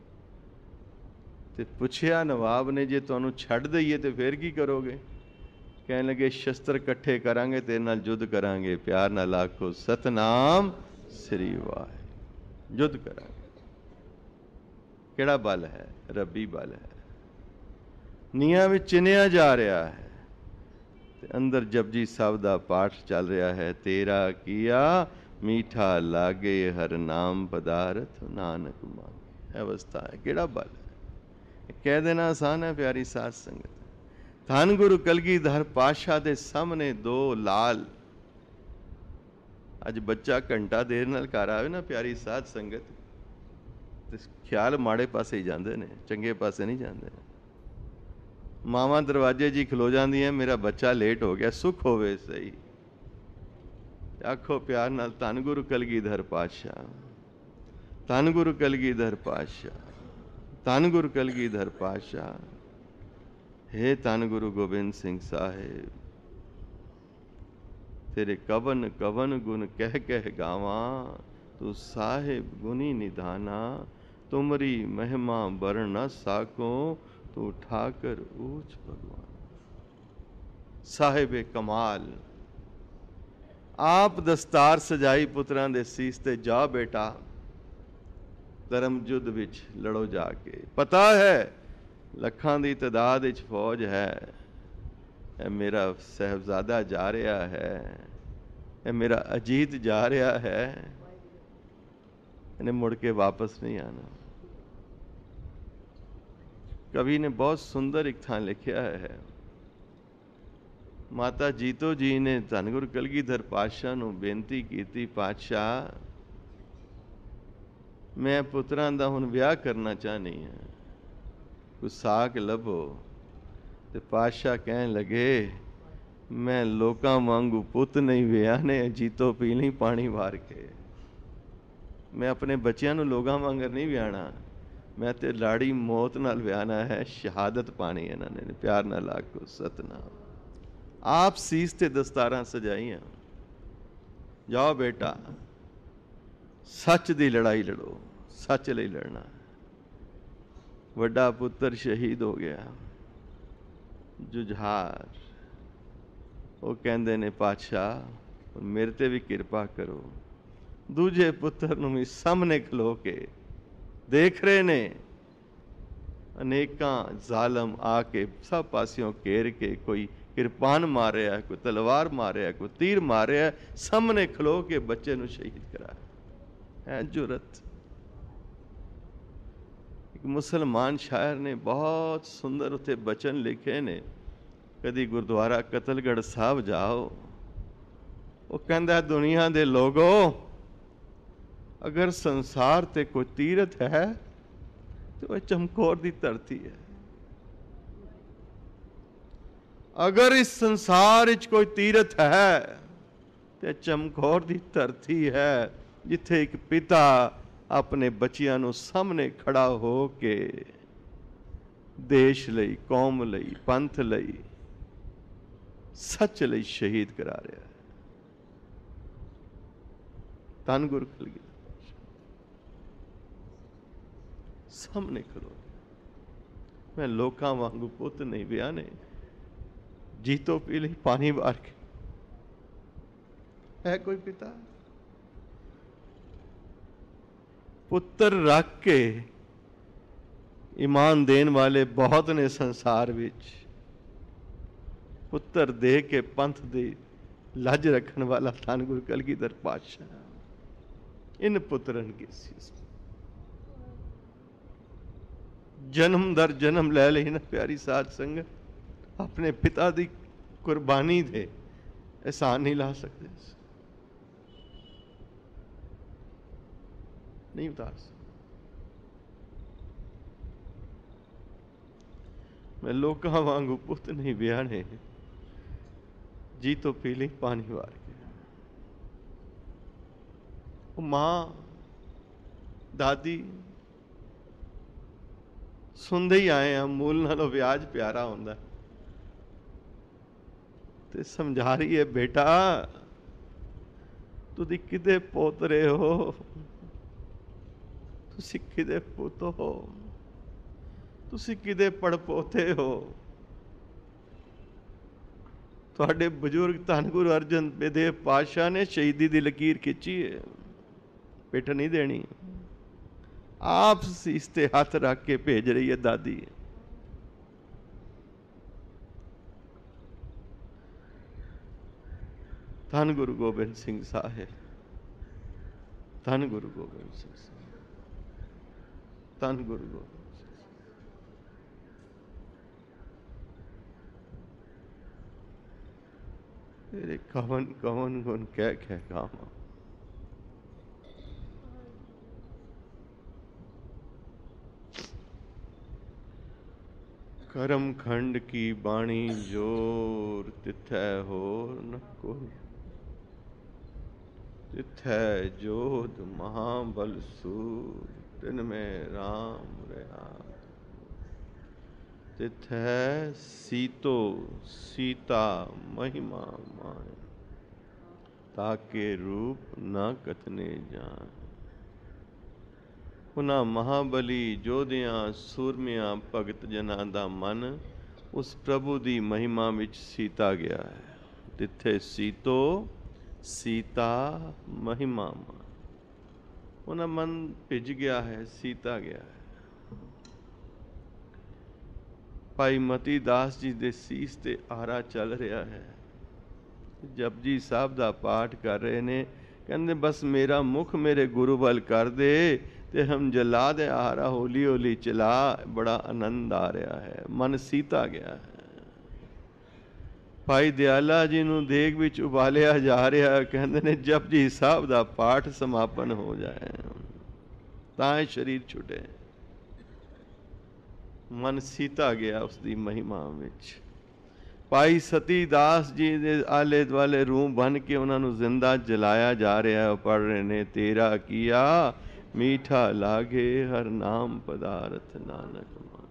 ਤੇ ਪੁੱਛਿਆ ਨਵਾਬ ਨੇ, ਜੇ ਤੁਹਾਨੂੰ ਛੱਡ ਦਈਏ ਤੇ ਫਿਰ ਕੀ ਕਰੋਗੇ? ਕਹਿਣ ਲੱਗੇ, ਸ਼ਸਤਰ ਇਕੱਠੇ ਕਰਾਂਗੇ, ਤੇਰੇ ਨਾਲ ਯੁੱਧ ਕਰਾਂਗੇ। ਪਿਆਰ ਨਾਲ ਆਖੋ ਸਤਨਾਮ ਸ੍ਰੀ ਵਾਹਿਗੁਰੂ। ਯੁੱਧ ਕਰਾਂਗੇ। ਕਿਹੜਾ ਬਲ ਹੈ? ਰੱਬੀ ਬਲ ਹੈ। ਨੀਹਾਂ ਵਿੱਚ ਚਿਣਿਆ ਜਾ ਰਿਹਾ ਹੈ ਤੇ ਅੰਦਰ ਜਪਜੀ ਸਾਹਿਬ ਦਾ ਪਾਠ ਚੱਲ ਰਿਹਾ ਹੈ। ਤੇਰਾ ਕੀਆ ਮੀਠਾ ਲਾਗੇ, ਹਰ ਨਾਮ ਪਦਾਰਥ ਨਾਨਕ ਮੰਗੇ। ਇਹ ਅਵਸਥਾ ਹੈ। ਕਿਹੜਾ ਬਲ ਹੈ? ਕਹਿ ਦੇਣਾ ਆਸਾਨ ਹੈ ਪਿਆਰੀ ਸਾਧ ਸੰਗਤ। ਧੰਨ ਗੁਰੂ ਕਲਗੀਧਰ ਪਾਤਸ਼ਾਹ ਦੇ ਸਾਹਮਣੇ 2 ਲਾਲ। ਅੱਜ ਬੱਚਾ ਘੰਟਾ ਦੇਰ ਨਾਲ ਘਰ ਆਵੇ ਨਾ ਪਿਆਰੀ ਸਾਧ ਸੰਗਤ, ਤੇ ਖਿਆਲ ਮਾੜੇ ਪਾਸੇ ਹੀ ਜਾਂਦੇ ਨੇ, ਚੰਗੇ ਪਾਸੇ ਨਹੀਂ ਜਾਂਦੇ। ਮਾਵਾਂ ਦਰਵਾਜ਼ੇ 'ਚ ਹੀ ਖਲੋ ਜਾਂਦੀਆਂ, ਮੇਰਾ ਬੱਚਾ ਲੇਟ ਹੋ ਗਿਆ, ਸੁੱਖ ਹੋਵੇ ਸਹੀ। ਆਖੋ ਪਿਆਰ ਨਾਲ, ਧੰਨ ਗੁਰੂ ਕਲਗੀਧਰ ਪਾਤਸ਼ਾਹ, ਧੰਨ ਗੁਰੂ ਕਲਗੀਧਰ ਪਾਤਸ਼ਾਹ, ਧੰਨ ਗੁਰੂ ਕਲਗੀਧਰ ਪਾਤਸ਼ਾਹ। हे ਧੰਨ ਗੁਰੂ ਗੋਬਿੰਦ ਸਿੰਘ ਸਾਹਿਬ, ਤੇਰੇ ਕਵਨ ਕਵਨ ਗੁਣ ਕਹਿ ਕਹਿ ਗਾਵਾਂ। ਤੂੰ ਸਾਹਿਬ ਗੁਣੀ ਨਿਧਾਨਾ, ਤੁਮਰੀ ਮਹਿਮਾ ਬਰਨ ਨ ਸਾਕੋ। ਤੂੰ ਠਾਕਰ ਊਚ ਭਗਵਾਨ। ਸਾਹਿਬ ਕਮਾਲ, ਆਪ ਦਸਤਾਰ ਸਜਾਈ ਪੁੱਤਰਾਂ ਦੇ ਸੀਸ ਤੇ। ਜਾ ਬੇਟਾ, ਧਰਮ ਯੁੱਧ ਵਿੱਚ ਲੜੋ ਜਾ ਕੇ। ਪਤਾ ਹੈ ਲੱਖਾਂ ਦੀ ਤਾਦਾਦ ਵਿੱਚ ਫੌਜ ਹੈ। ਇਹ ਮੇਰਾ ਸਾਹਿਬਜ਼ਾਦਾ ਜਾ ਰਿਹਾ ਹੈ, ਇਹ ਮੇਰਾ ਅਜੀਤ ਜਾ ਰਿਹਾ ਹੈ, ਇਹਨੇ ਮੁੜ ਕੇ ਵਾਪਸ ਨਹੀਂ ਆਣਾ। ਕਵੀ ਨੇ ਬਹੁਤ ਸੁੰਦਰ ਇੱਕ ਥਾਂ ਲਿਖਿਆ ਹੈ। ਮਾਤਾ ਜੀਤੋ ਜੀ ਨੇ ਧੰਨ ਗੁਰੂ ਕਲਗੀਧਰ ਪਾਤਸ਼ਾਹ ਨੂੰ ਬੇਨਤੀ ਕੀਤੀ, ਪਾਤਸ਼ਾਹ ਮੈਂ ਪੁੱਤਰਾਂ ਦਾ ਹੁਣ ਵਿਆਹ ਕਰਨਾ ਚਾਹੁੰਦੀ ਹਾਂ, ਕੋਈ ਸਾਕ ਲੱਭੋ। ਤੇ ਪਾਤਸ਼ਾਹ ਕਹਿਣ ਲੱਗੇ, ਮੈਂ ਲੋਕਾਂ ਵਾਂਗੂ ਪੁੱਤ ਨਹੀਂ ਵਿਆਹਨੇ, ਜੀਤੋ ਪੀ ਲਈ ਪਾਣੀ ਵਾਰ ਕੇ। ਮੈਂ ਆਪਣੇ ਬੱਚਿਆਂ ਨੂੰ ਲੋਕਾਂ ਵਾਂਗਰ ਨਹੀਂ ਵਿਆਹਣਾ, ਮੈਂ ਤੇ ਲਾੜੀ ਮੌਤ ਨਾਲ ਵਿਆਹਣਾ ਹੈ, ਸ਼ਹਾਦਤ ਪਾਣੀ ਇਹਨਾਂ ਨੇ। ਪਿਆਰ ਨਾਲ ਆਖੋ ਸਤਨਾਮ। ਆਪ ਸੀਸ ਤੇ ਦਸਤਾਰਾਂ ਸਜਾਈਆਂ। ਜਾਓ ਬੇਟਾ, ਸੱਚ ਦੀ ਲੜਾਈ ਲੜੋ, ਸੱਚ ਲਈ ਲੜਨਾ। ਵੱਡਾ ਪੁੱਤਰ ਸ਼ਹੀਦ ਹੋ ਗਿਆ, ਜੁਝਾਰ। ਉਹ ਕਹਿੰਦੇ ਨੇ ਪਾਤਸ਼ਾਹ ਮੇਰੇ ਤੇ ਵੀ ਕਿਰਪਾ ਕਰੋ। ਦੂਜੇ ਪੁੱਤਰ ਨੂੰ ਵੀ ਸਾਹਮਣੇ ਖਲੋ ਕੇ ਦੇਖ ਰਹੇ ਨੇ, ਅਨੇਕਾਂ ਜ਼ਾਲਮ ਆ ਕੇ ਸਭ ਪਾਸਿਓਂ ਘੇਰ ਕੇ, ਕੋਈ ਕਿਰਪਾਨ ਮਾਰਿਆ, ਕੋਈ ਤਲਵਾਰ ਮਾਰਿਆ, ਕੋਈ ਤੀਰ ਮਾਰਿਆ, ਸਾਹਮਣੇ ਖਲੋ ਕੇ ਬੱਚੇ ਨੂੰ ਸ਼ਹੀਦ ਕਰਾਇਆ। ਹੈ ਜੁਰਤ। ਇੱਕ ਮੁਸਲਮਾਨ ਸ਼ਾਇਰ ਨੇ ਬਹੁਤ ਸੁੰਦਰ ਉੱਥੇ ਬਚਨ ਲਿਖੇ ਨੇ। ਕਦੀ ਗੁਰਦੁਆਰਾ ਕਤਲਗੜ੍ਹ ਸਾਹਿਬ ਜਾਓ, ਉਹ ਕਹਿੰਦਾ ਦੁਨੀਆ ਦੇ ਲੋਗੋ, ਅਗਰ ਸੰਸਾਰ ਤੇ ਕੋਈ ਤੀਰਥ ਹੈ ਤੇ ਉਹ ਚਮਕੌਰ ਦੀ ਧਰਤੀ ਹੈ। ਅਗਰ ਇਸ ਸੰਸਾਰ ਵਿੱਚ ਕੋਈ ਤੀਰਥ ਹੈ ਤੇ ਚਮਕੌਰ ਦੀ ਧਰਤੀ ਹੈ, ਜਿੱਥੇ ਇੱਕ ਪਿਤਾ ਆਪਣੇ ਬੱਚਿਆਂ ਨੂੰ ਸਾਹਮਣੇ ਖੜਾ ਹੋ ਕੇ ਦੇਸ਼ ਲਈ, ਕੌਮ ਲਈ, ਪੰਥ ਲਈ, ਸੱਚ ਲਈ ਸ਼ਹੀਦ ਕਰਾ ਰਿਹਾ ਹੈ। ਧੰਨ ਗੁਰੂ ਕਲਗੀਧਰ ਸਾਹਮਣੇ ਖਲੋ। ਮੈਂ ਲੋਕਾਂ ਵਾਂਗੂ ਪੁੱਤ ਨਹੀਂ ਵਿਆਹਨੇ, ਜੀਤੋ ਪੀ ਲਈ ਪਾਣੀ ਵਾਰ ਕੇ। ਹੈ ਕੋਈ ਪਿਤਾ ਪੁੱਤਰ ਰੱਖ ਕੇ ਈਮਾਨ ਦੇਣ ਵਾਲੇ ਬਹੁਤ ਨੇ ਸੰਸਾਰ ਵਿੱਚ। ਪੁੱਤਰ ਦੇ ਕੇ ਪੰਥ ਦੀ ਲੱਜ ਰੱਖਣ ਵਾਲਾ ਧੰਨ ਗੁਰੂ ਕਲਗੀਧਰ ਪਾਤਸ਼ਾਹ। ਇਨ ਪੁੱਤਰਨ ਕੀ ਸੀਸ ਜਨਮ ਦਰ ਜਨਮ ਲੈ ਲਈ ਨਾ ਪਿਆਰੀ ਸਾਧ ਸੰਗਤ। ਆਪਣੇ ਪਿਤਾ ਦੀ ਕੁਰਬਾਨੀ ਦੇ ਅਹਿਸਾਨ ਨਹੀਂ ਲਾ ਸਕਦੇ, ਨਹੀਂ ਉਤਾਰ ਸਕਦੇ। ਮੈਂ ਲੋਕਾਂ ਵਾਂਗੂ ਪੁੱਤ ਨਹੀਂ ਵਿਆਹਣੇ, ਜੀ ਤੋਂ ਪੀ ਲਈ ਪਾਣੀ ਵਾਰ ਕੇ। ਉਹ ਮਾਂ ਦਾਦੀ ਸੁਣਦੇ ਹੀ ਆਏ ਆ, ਮੂਲ ਨਾਲੋਂ ਵਿਆਜ ਪਿਆਰਾ ਹੁੰਦਾ, ਤੇ ਸਮਝਾ ਰਹੀ ਹੈ ਬੇਟਾ ਤੁਸੀਂ ਕਿਹਦੇ ਪੋਤਰੇ ਹੋ, ਤੁਸੀਂ ਕਿਹਦੇ ਪੁੱਤ ਹੋ, ਤੁਸੀਂ ਕਿਹਦੇ ਪੜਪੋਤੇ ਹੋ। ਤੁਹਾਡੇ ਬਜ਼ੁਰਗ ਧੰਨ ਗੁਰੂ ਅਰਜਨ ਦੇਵ ਪਾਤਸ਼ਾਹ ਨੇ ਸ਼ਹੀਦੀ ਦੀ ਲਕੀਰ ਖਿੱਚੀ ਹੈ, ਪਿੱਠ ਨਹੀਂ ਦੇਣੀ। ਆਪ ਸੀਸ ਤੇ ਹੱਥ ਰੱਖ ਕੇ ਭੇਜ ਰਹੀ ਹੈ ਦਾਦੀ। ਧੰਨ ਗੁਰੂ ਗੋਬਿੰਦ ਸਿੰਘ ਸਾਹਿਬ, ਧੰਨ ਗੁਰੂ ਗੋਬਿੰਦ ਸਿੰਘ ਸਾਹਿਬ, ਧੰਨ ਗੁਰੂ ਗੋਬਿੰਦ ਸਿੰਘ ਸਾਹਿਬ। ਤੇਰੇ ਕਵਨ ਕਵਨ ਗੁਣ ਕਹਿ ਕਹਿ ਗਾਵਾਂ। ਕਰਮ ਖੰਡ ਕੀ ਬਾਣੀ ਜੋਰ, ਤਿਥੈ ਹੋਰ ਨ ਕੋਈ। ਤਿਥੈ ਜੋਧ ਮਹਾਬਲ ਸੂਰ, ਤਿਨ ਮੈਂ ਰਾਮ ਰਹਾ। ਤਿਥੈ ਸੀਤੋ ਸੀਤਾ ਮਹਿਮਾ ਮਾਨ, ਤਾਕੇ ਰੂਪ ਨਾ ਕਥਨੇ ਜਾਨ। ਉਹਨਾਂ ਮਹਾਬਲੀ ਯੋਧਿਆਂ, ਸੂਰਮਿਆਂ, ਭਗਤ ਜਨਾਂ ਦਾ ਮਨ ਉਸ ਪ੍ਰਭੂ ਦੀ ਮਹਿਮਾ ਵਿੱਚ ਸੀਤਾ ਗਿਆ ਹੈ। ਤਿੱਥੇ ਸੀਤੋ ਸੀਤਾ ਮਹਿਮਾ ਮਾਨ, ਉਹਨਾਂ ਮਨ ਭਿੱਜ ਗਿਆ ਹੈ, ਸੀਤਾ ਗਿਆ ਹੈ। ਭਾਈ ਮਤੀ ਦਾਸ ਜੀ ਦੇ ਸੀਸ ਤੇ ਆਰਾ ਚੱਲ ਰਿਹਾ ਹੈ, ਜਪਜੀ ਸਾਹਿਬ ਦਾ ਪਾਠ ਕਰ ਰਹੇ ਨੇ। ਕਹਿੰਦੇ ਬਸ ਮੇਰਾ ਮੁਖ ਮੇਰੇ ਗੁਰੂ ਵੱਲ ਕਰ ਦੇ ਤੇ ਹਮ ਜਲਾ ਦੇ ਆਰਾ ਹੌਲੀ ਹੌਲੀ ਚਲਾ। ਬੜਾ ਆਨੰਦ ਆ ਰਿਹਾ ਹੈ, ਮਨ ਸੀਤਾ ਗਿਆ ਹੈ। ਭਾਈ ਦਿਆਲਾ ਜੀ ਨੂੰ ਦੇਗ ਵਿੱਚ ਉਬਾਲਿਆ ਜਾ ਰਿਹਾ, ਕਹਿੰਦੇ ਨੇ ਜਪਜੀ ਸਾਹਿਬ ਦਾ ਪਾਠ ਸਮਾਪਨ ਹੋ ਜਾਏ ਤਾਂ ਇਹ ਸਰੀਰ ਛੁੱਟੇ। ਮਨ ਸੀਤਾ ਗਿਆ ਉਸ ਦੀ ਮਹਿਮਾ ਵਿੱਚ। ਭਾਈ ਸਤੀ ਦਾਸ ਜੀ ਦੇ ਆਲੇ ਦੁਆਲੇ ਰੂਹ ਬਣ ਕੇ ਉਹਨਾਂ ਨੂੰ ਜ਼ਿੰਦਾ ਜਲਾਇਆ ਜਾ ਰਿਹਾ। ਉਹ ਪੜ੍ਹ ਰਹੇ ਨੇ, ਤੇਰਾ ਕੀਆ ਮੀਠਾ ਲਾਗੇ ਹਰ ਨਾਮ ਪਦਾਰਥ ਨਾਨਕ ਮਾਨ।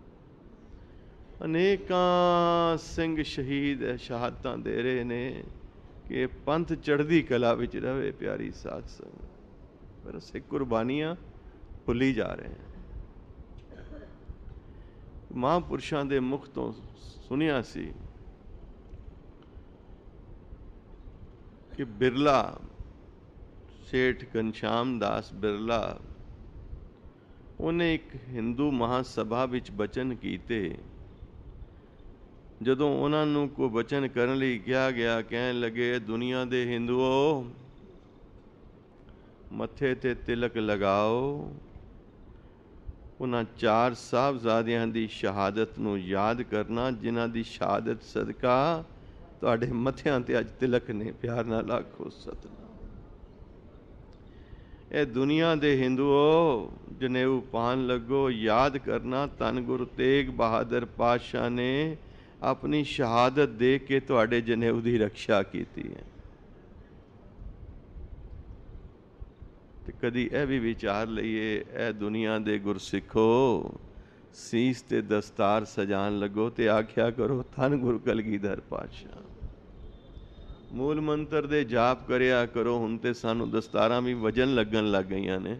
ਅਨੇਕਾਂ ਸਿੰਘ ਸ਼ਹੀਦ ਸ਼ਹਾਦਤਾਂ ਦੇ ਰਹੇ ਨੇ ਕਿ ਪੰਥ ਚੜ੍ਹਦੀ ਕਲਾ ਵਿੱਚ ਰਵੇ। ਪਿਆਰੀ ਸਾਧ ਸੰਗਤ, ਪਰ ਅਸੀਂ ਕੁਰਬਾਨੀਆਂ ਭੁੱਲੀ ਜਾ ਰਹੇ ਹਾਂ। ਮਹਾਂਪੁਰਸ਼ਾਂ ਦੇ ਮੁਖ ਤੋਂ ਸੁਣਿਆ ਸੀ कि बिरला सेठ घनश्याम दास बिरला ਉਹਨੇ ਇੱਕ ਹਿੰਦੂ ਮਹਾਸਭਾ ਵਿੱਚ ਬਚਨ ਕੀਤੇ। ਜਦੋਂ ਉਹਨਾਂ ਨੂੰ ਕੋਈ ਬਚਨ ਕਰਨ ਲਈ ਕਿਹਾ ਗਿਆ, ਕਹਿਣ ਲੱਗੇ, ਦੁਨੀਆ ਦੇ ਹਿੰਦੂਓ, ਮੱਥੇ ਤੇ ਤਿਲਕ ਲਗਾਓ। ਉਹਨਾਂ 4 ਸਾਹਿਬਜ਼ਾਦਿਆਂ ਦੀ ਸ਼ਹਾਦਤ ਨੂੰ ਯਾਦ ਕਰਨਾ, ਜਿਨ੍ਹਾਂ ਦੀ ਸ਼ਹਾਦਤ ਸਦਕਾ ਤੁਹਾਡੇ ਮੱਥਿਆਂ ਤੇ ਅੱਜ ਤਿਲਕ ਨੇ। ਪਿਆਰ ਨਾਲ ਆਖੋ ਸਤਨਾਮ। ਇਹ ਦੁਨੀਆ ਦੇ ਹਿੰਦੂਓ, ਜਨੇਊ ਪਾਣ ਲੱਗੋ। ਯਾਦ ਕਰਨਾ, ਧੰਨ ਗੁਰੂ ਤੇਗ ਬਹਾਦਰ ਪਾਤਸ਼ਾਹ ਨੇ ਆਪਣੀ ਸ਼ਹਾਦਤ ਦੇ ਕੇ ਤੁਹਾਡੇ ਜਨੇਊ ਦੀ ਰਕਸ਼ਾ ਕੀਤੀ ਹੈ। ਤੇ ਕਦੀ ਇਹ ਵੀ ਵਿਚਾਰ ਲਈਏ, ਇਹ ਦੁਨੀਆ ਦੇ ਗੁਰਸਿੱਖੋ, ਸੀਸ ਤੇ ਦਸਤਾਰ ਸਜਾਣ ਲੱਗੋ ਤੇ ਆਖਿਆ ਕਰੋ, ਧੰਨ ਗੁਰੂ ਕਲਗੀਧਰ ਪਾਤਸ਼ਾਹ। ਮੂਲ ਮੰਤਰ ਦੇ ਜਾਪ ਕਰਿਆ ਕਰੋ। ਹੁਣ ਤੇ ਸਾਨੂੰ ਦਸਤਾਰਾਂ ਵੀ ਵਜਨ ਲੱਗਣ ਲੱਗ ਗਈਆਂ ਨੇ।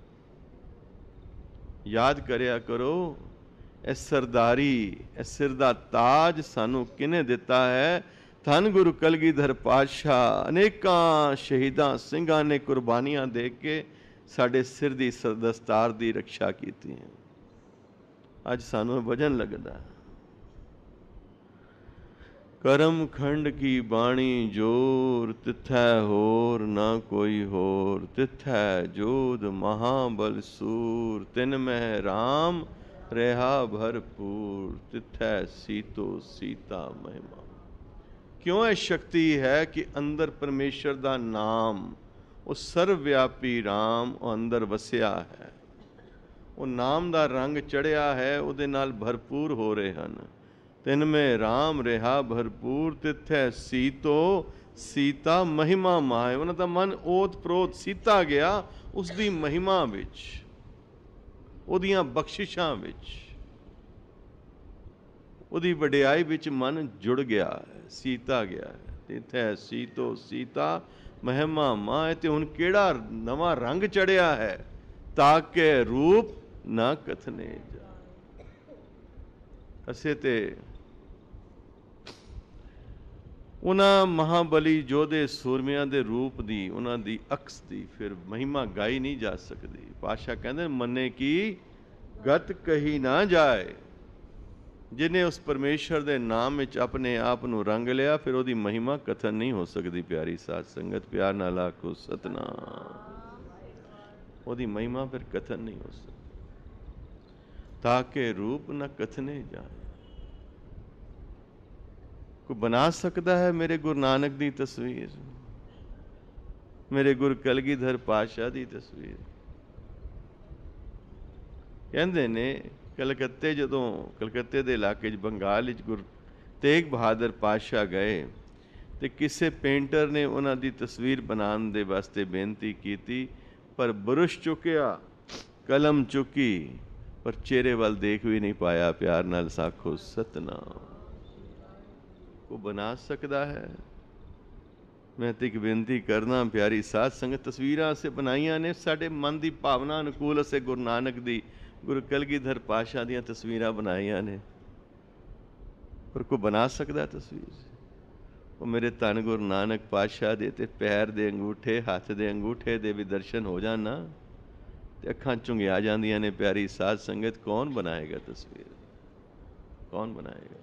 ਯਾਦ ਕਰਿਆ ਕਰੋ, ਇਹ ਸਰਦਾਰੀ, ਇਹ ਸਿਰ ਦਾ ਤਾਜ ਸਾਨੂੰ ਕਿਹਨੇ ਦਿੱਤਾ ਹੈ? ਧੰਨ ਗੁਰੂ ਕਲਗੀਧਰ ਪਾਤਸ਼ਾਹ। ਅਨੇਕਾਂ ਸ਼ਹੀਦਾਂ ਸਿੰਘਾਂ ਨੇ ਕੁਰਬਾਨੀਆਂ ਦੇ ਕੇ ਸਾਡੇ ਸਿਰ ਦੀ ਦਸਤਾਰ ਦੀ ਰਕਸ਼ਾ ਕੀਤੀ ਹੈ। ਅੱਜ ਸਾਨੂੰ ਵਜਨ ਲੱਗਦਾ। ਕਰਮ ਖੰਡ ਕੀ ਬਾਣੀ ਜੋਰ, ਤਿਥੈ ਹੋਰ ਨਾ ਕੋਈ ਹੋਰ। ਤਿਥੈ ਜੋਧ ਮਹਾਬਲ ਸੂਰ, ਤਿਨ ਮਹਿ ਰਾਮ ਰਿਹਾ ਭਰਪੂਰ। ਤਿਥੈ ਸੀਤੋ ਸੀਤਾ ਮਹਿਮਾ। ਕਿਉਂ ਇਹ ਸ਼ਕਤੀ ਹੈ ਕਿ ਅੰਦਰ ਪਰਮੇਸ਼ਰ ਦਾ ਨਾਮ, ਉਹ ਸਰਵਵਿਆਪੀ ਰਾਮ ਉਹ ਅੰਦਰ ਵਸਿਆ ਹੈ। ਉਹ ਨਾਮ ਦਾ ਰੰਗ ਚੜ੍ਹਿਆ ਹੈ, ਉਹਦੇ ਨਾਲ ਭਰਪੂਰ ਹੋ ਰਹੇ ਹਨ। ਤਿਨ ਮੇ ਰਾਮ ਰਿਹਾ ਭਰਪੂਰ। ਤਿੱਥੈ ਸੀਤੋ ਸੀਤਾ ਮਹਿਮਾ ਮਾਏ। ਉਹਨਾਂ ਦਾ ਮਨ ਓਤ ਪ੍ਰੋਤ ਸੀਤਾ ਗਿਆ ਉਸ ਦੀ ਮਹਿਮਾ ਵਿੱਚ, ਉਹਦੀਆਂ ਬਖਸ਼ਿਸ਼ਾਂ ਵਿੱਚ, ਉਹਦੀ ਵਡਿਆਈ ਵਿੱਚ ਮਨ ਜੁੜ ਗਿਆ ਹੈ, ਸੀਤਾ ਗਿਆ ਹੈ। ਤਿੱਥੈ ਸੀਤੋ ਸੀਤਾ ਮਹਿਮਾ ਮਾਏ। ਤੇ ਹੁਣ ਕਿਹੜਾ ਨਵਾਂ ਰੰਗ ਚੜਿਆ ਹੈ? ਤਾਕੇ ਰੂਪ ਨਾ ਕਥਨੇ ਜਾ। ਅਸੀਂ ਤੇ ਉਹਨਾਂ ਮਹਾਬਲੀ ਯੋਧੇ ਸੂਰਮਿਆਂ ਦੇ ਰੂਪ ਦੀ, ਉਹਨਾਂ ਦੀ ਅਕਸ ਦੀ ਫਿਰ ਮਹਿਮਾ ਗਾਈ ਨਹੀਂ ਜਾ ਸਕਦੀ। ਪਾਤਸ਼ਾਹ ਕਹਿੰਦੇ, ਮੰਨੇ ਕੀ ਗਤ ਕਹੀ ਨਾ ਜਾਏ। ਜਿਹਨੇ ਉਸ ਪਰਮੇਸ਼ਰ ਦੇ ਨਾਮ ਵਿੱਚ ਆਪਣੇ ਆਪ ਨੂੰ ਰੰਗ ਲਿਆ, ਫਿਰ ਉਹਦੀ ਮਹਿਮਾ ਕਥਨ ਨਹੀਂ ਹੋ ਸਕਦੀ। ਪਿਆਰੀ ਸਾਧ ਸੰਗਤ, ਪਿਆਰ ਨਾਲ ਆਖੋ ਸਤਨਾਮ। ਉਹਦੀ ਮਹਿਮਾ ਫਿਰ ਕਥਨ ਨਹੀਂ ਹੋ ਸਕਦੀ। ਤਾਕੇ ਰੂਪ ਨਾ ਕਥਨੇ ਜਾਏ। ਕੋਈ ਬਣਾ ਸਕਦਾ ਹੈ ਮੇਰੇ ਗੁਰੂ ਨਾਨਕ ਦੀ ਤਸਵੀਰ, ਮੇਰੇ ਗੁਰੂ ਕਲਗੀਧਰ ਪਾਤਸ਼ਾਹ ਦੀ ਤਸਵੀਰ? ਕਹਿੰਦੇ ਨੇ ਕਲਕੱਤੇ, ਜਦੋਂ ਕਲਕੱਤੇ ਦੇ ਇਲਾਕੇ 'ਚ ਬੰਗਾਲ ਵਿੱਚ ਗੁਰੂ ਤੇਗ ਬਹਾਦਰ ਪਾਤਸ਼ਾਹ ਗਏ ਤੇ ਕਿਸੇ ਪੇਂਟਰ ਨੇ ਉਹਨਾਂ ਦੀ ਤਸਵੀਰ ਬਣਾਉਣ ਦੇ ਵਾਸਤੇ ਬੇਨਤੀ ਕੀਤੀ, ਪਰ ਬੁਰਸ਼ ਚੁੱਕਿਆ, ਕਲਮ ਚੁੱਕੀ, ਪਰ ਚਿਹਰੇ ਵੱਲ ਦੇਖ ਵੀ ਨਹੀਂ ਪਾਇਆ। ਪਿਆਰ ਨਾਲ ਸਾਖੋ ਸਤਨਾਮ। ਉਹ ਬਣਾ ਸਕਦਾ ਹੈ? ਮੈਂ ਤੇ ਇੱਕ ਬੇਨਤੀ ਕਰਨਾ, ਪਿਆਰੀ ਸਾਧ ਸੰਗਤ, ਤਸਵੀਰਾਂ ਅਸੀਂ ਬਣਾਈਆਂ ਨੇ ਸਾਡੇ ਮਨ ਦੀ ਭਾਵਨਾ ਅਨੁਕੂਲ। ਅਸੀਂ ਗੁਰੂ ਨਾਨਕ ਦੀ, ਗੁਰੂ ਕਲਗੀਧਰ ਪਾਤਸ਼ਾਹ ਦੀਆਂ ਤਸਵੀਰਾਂ ਬਣਾਈਆਂ ਨੇ, ਪਰ ਕੋਈ ਬਣਾ ਸਕਦਾ ਤਸਵੀਰ? ਉਹ ਮੇਰੇ ਧੰਨ ਗੁਰੂ ਨਾਨਕ ਪਾਤਸ਼ਾਹ ਦੇ ਤੇ ਪੈਰ ਦੇ ਅੰਗੂਠੇ, ਹੱਥ ਦੇ ਅੰਗੂਠੇ ਦੇ ਵੀ ਦਰਸ਼ਨ ਹੋ ਜਾਣ ਨਾ, ਤੇ ਅੱਖਾਂ ਝੁੰਗਿਆ ਜਾਂਦੀਆਂ ਨੇ। ਪਿਆਰੀ ਸਾਧ ਸੰਗਤ, ਕੌਣ ਬਣਾਏਗਾ ਤਸਵੀਰ? ਕੌਣ ਬਣਾਏਗਾ?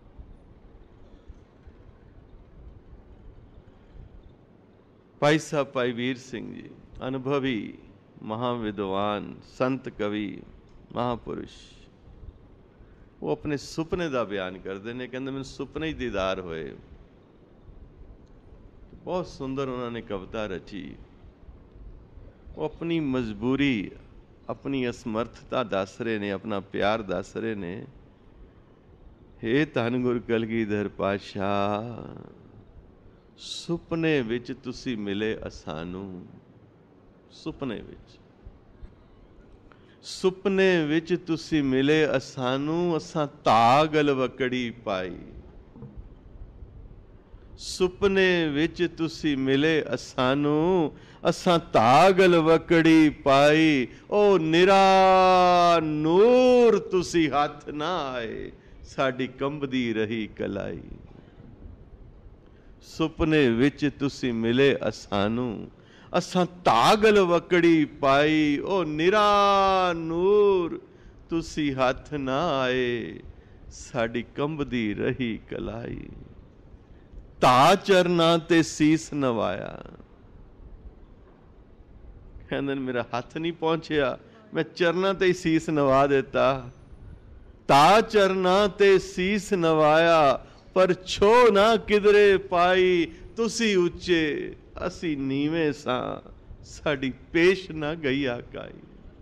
ਭਾਈ ਸਾਹਿਬ ਭਾਈ ਵੀਰ ਸਿੰਘ ਜੀ, ਅਨੁਭਵੀ ਮਹਾਵਿਦਵਾਨ, ਸੰਤ, ਕਵੀ, ਮਹਾਪੁਰਸ਼, ਉਹ ਆਪਣੇ ਸੁਪਨੇ ਦਾ ਬਿਆਨ ਕਰਦੇ ਨੇ। ਕਹਿੰਦੇ, ਮੈਨੂੰ ਸੁਪਨੇ 'ਚ ਦੀਦਾਰ ਹੋਏ। ਬਹੁਤ ਸੁੰਦਰ ਉਹਨਾਂ ਨੇ ਕਵਿਤਾ ਰਚੀ। ਉਹ ਆਪਣੀ ਮਜਬੂਰੀ, ਆਪਣੀ ਅਸਮਰਥਤਾ ਦੱਸ ਰਹੇ ਨੇ, ਆਪਣਾ ਪਿਆਰ ਦੱਸ ਰਹੇ ਨੇ। ਹੇ ਧੰਨ ਗੁਰੂ ਕਲਗੀਧਰ ਪਾਤਸ਼ਾਹ, ਸੁਪਨੇ ਵਿੱਚ ਤੁਸੀਂ ਮਿਲੇ ਅਸਾਨੂੰ। ਸੁਪਨੇ ਵਿੱਚ, ਸੁਪਨੇ ਵਿੱਚ ਤੁਸੀਂ ਮਿਲੇ ਅਸਾਨੂੰ। ਅਸਾਂ ਧਾਗ ਅਲਵਕੜੀ ਪਾਈ। ਸੁਪਨੇ ਵਿੱਚ ਤੁਸੀਂ ਮਿਲੇ ਅਸਾਨੂੰ, ਅਸਾਂ ਧਾਗ ਅਲਵਕੜੀ ਪਾਈ। ਉਹ ਨਿਰਾ ਨੂਰ ਤੁਸੀਂ ਹੱਥ ਨਾ ਆਏ, ਸਾਡੀ ਕੰਬਦੀ ਰਹੀ ਕਲਾਈ। ਸੁਪਨੇ ਵਿੱਚ ਤੁਸੀਂ ਮਿਲੇ ਅਸਾਨੂੰ, ਅਸਾਂ ਧਾਗਲ ਵਕੜੀ ਪਾਈ। ਉਹ ਨਿਰਾ ਨੂਰ ਤੁਸੀਂ ਹੱਥ ਨਾ ਆਏ, ਸਾਡੀ ਕੰਬਦੀ ਰਹੀ ਕਲਾਈ। ਧਾ ਚਰਨਾਂ ਤੇ ਸੀਸ ਨਵਾਇਆ। ਕਹਿੰਦੇ ਮੇਰਾ ਹੱਥ ਨਹੀਂ ਪਹੁੰਚਿਆ, ਮੈਂ ਚਰਨਾਂ ਤੇ ਹੀ ਸੀਸ ਨਵਾ ਦਿੱਤਾ। ਧਾ ਚਰਨਾਂ ਤੇ ਸੀਸ ਨਵਾਇਆ, ਪਰ ਛੋ ਨਾ ਕਿਧਰੇ ਪਾਈ। ਤੁਸੀਂ ਉੱਚੇ ਅਸੀਂ ਨੀਵੇਂ ਸਾਂ, ਸਾਡੀ ਪੇਸ਼ ਨਾ ਗਈ ਆਕਾਈ।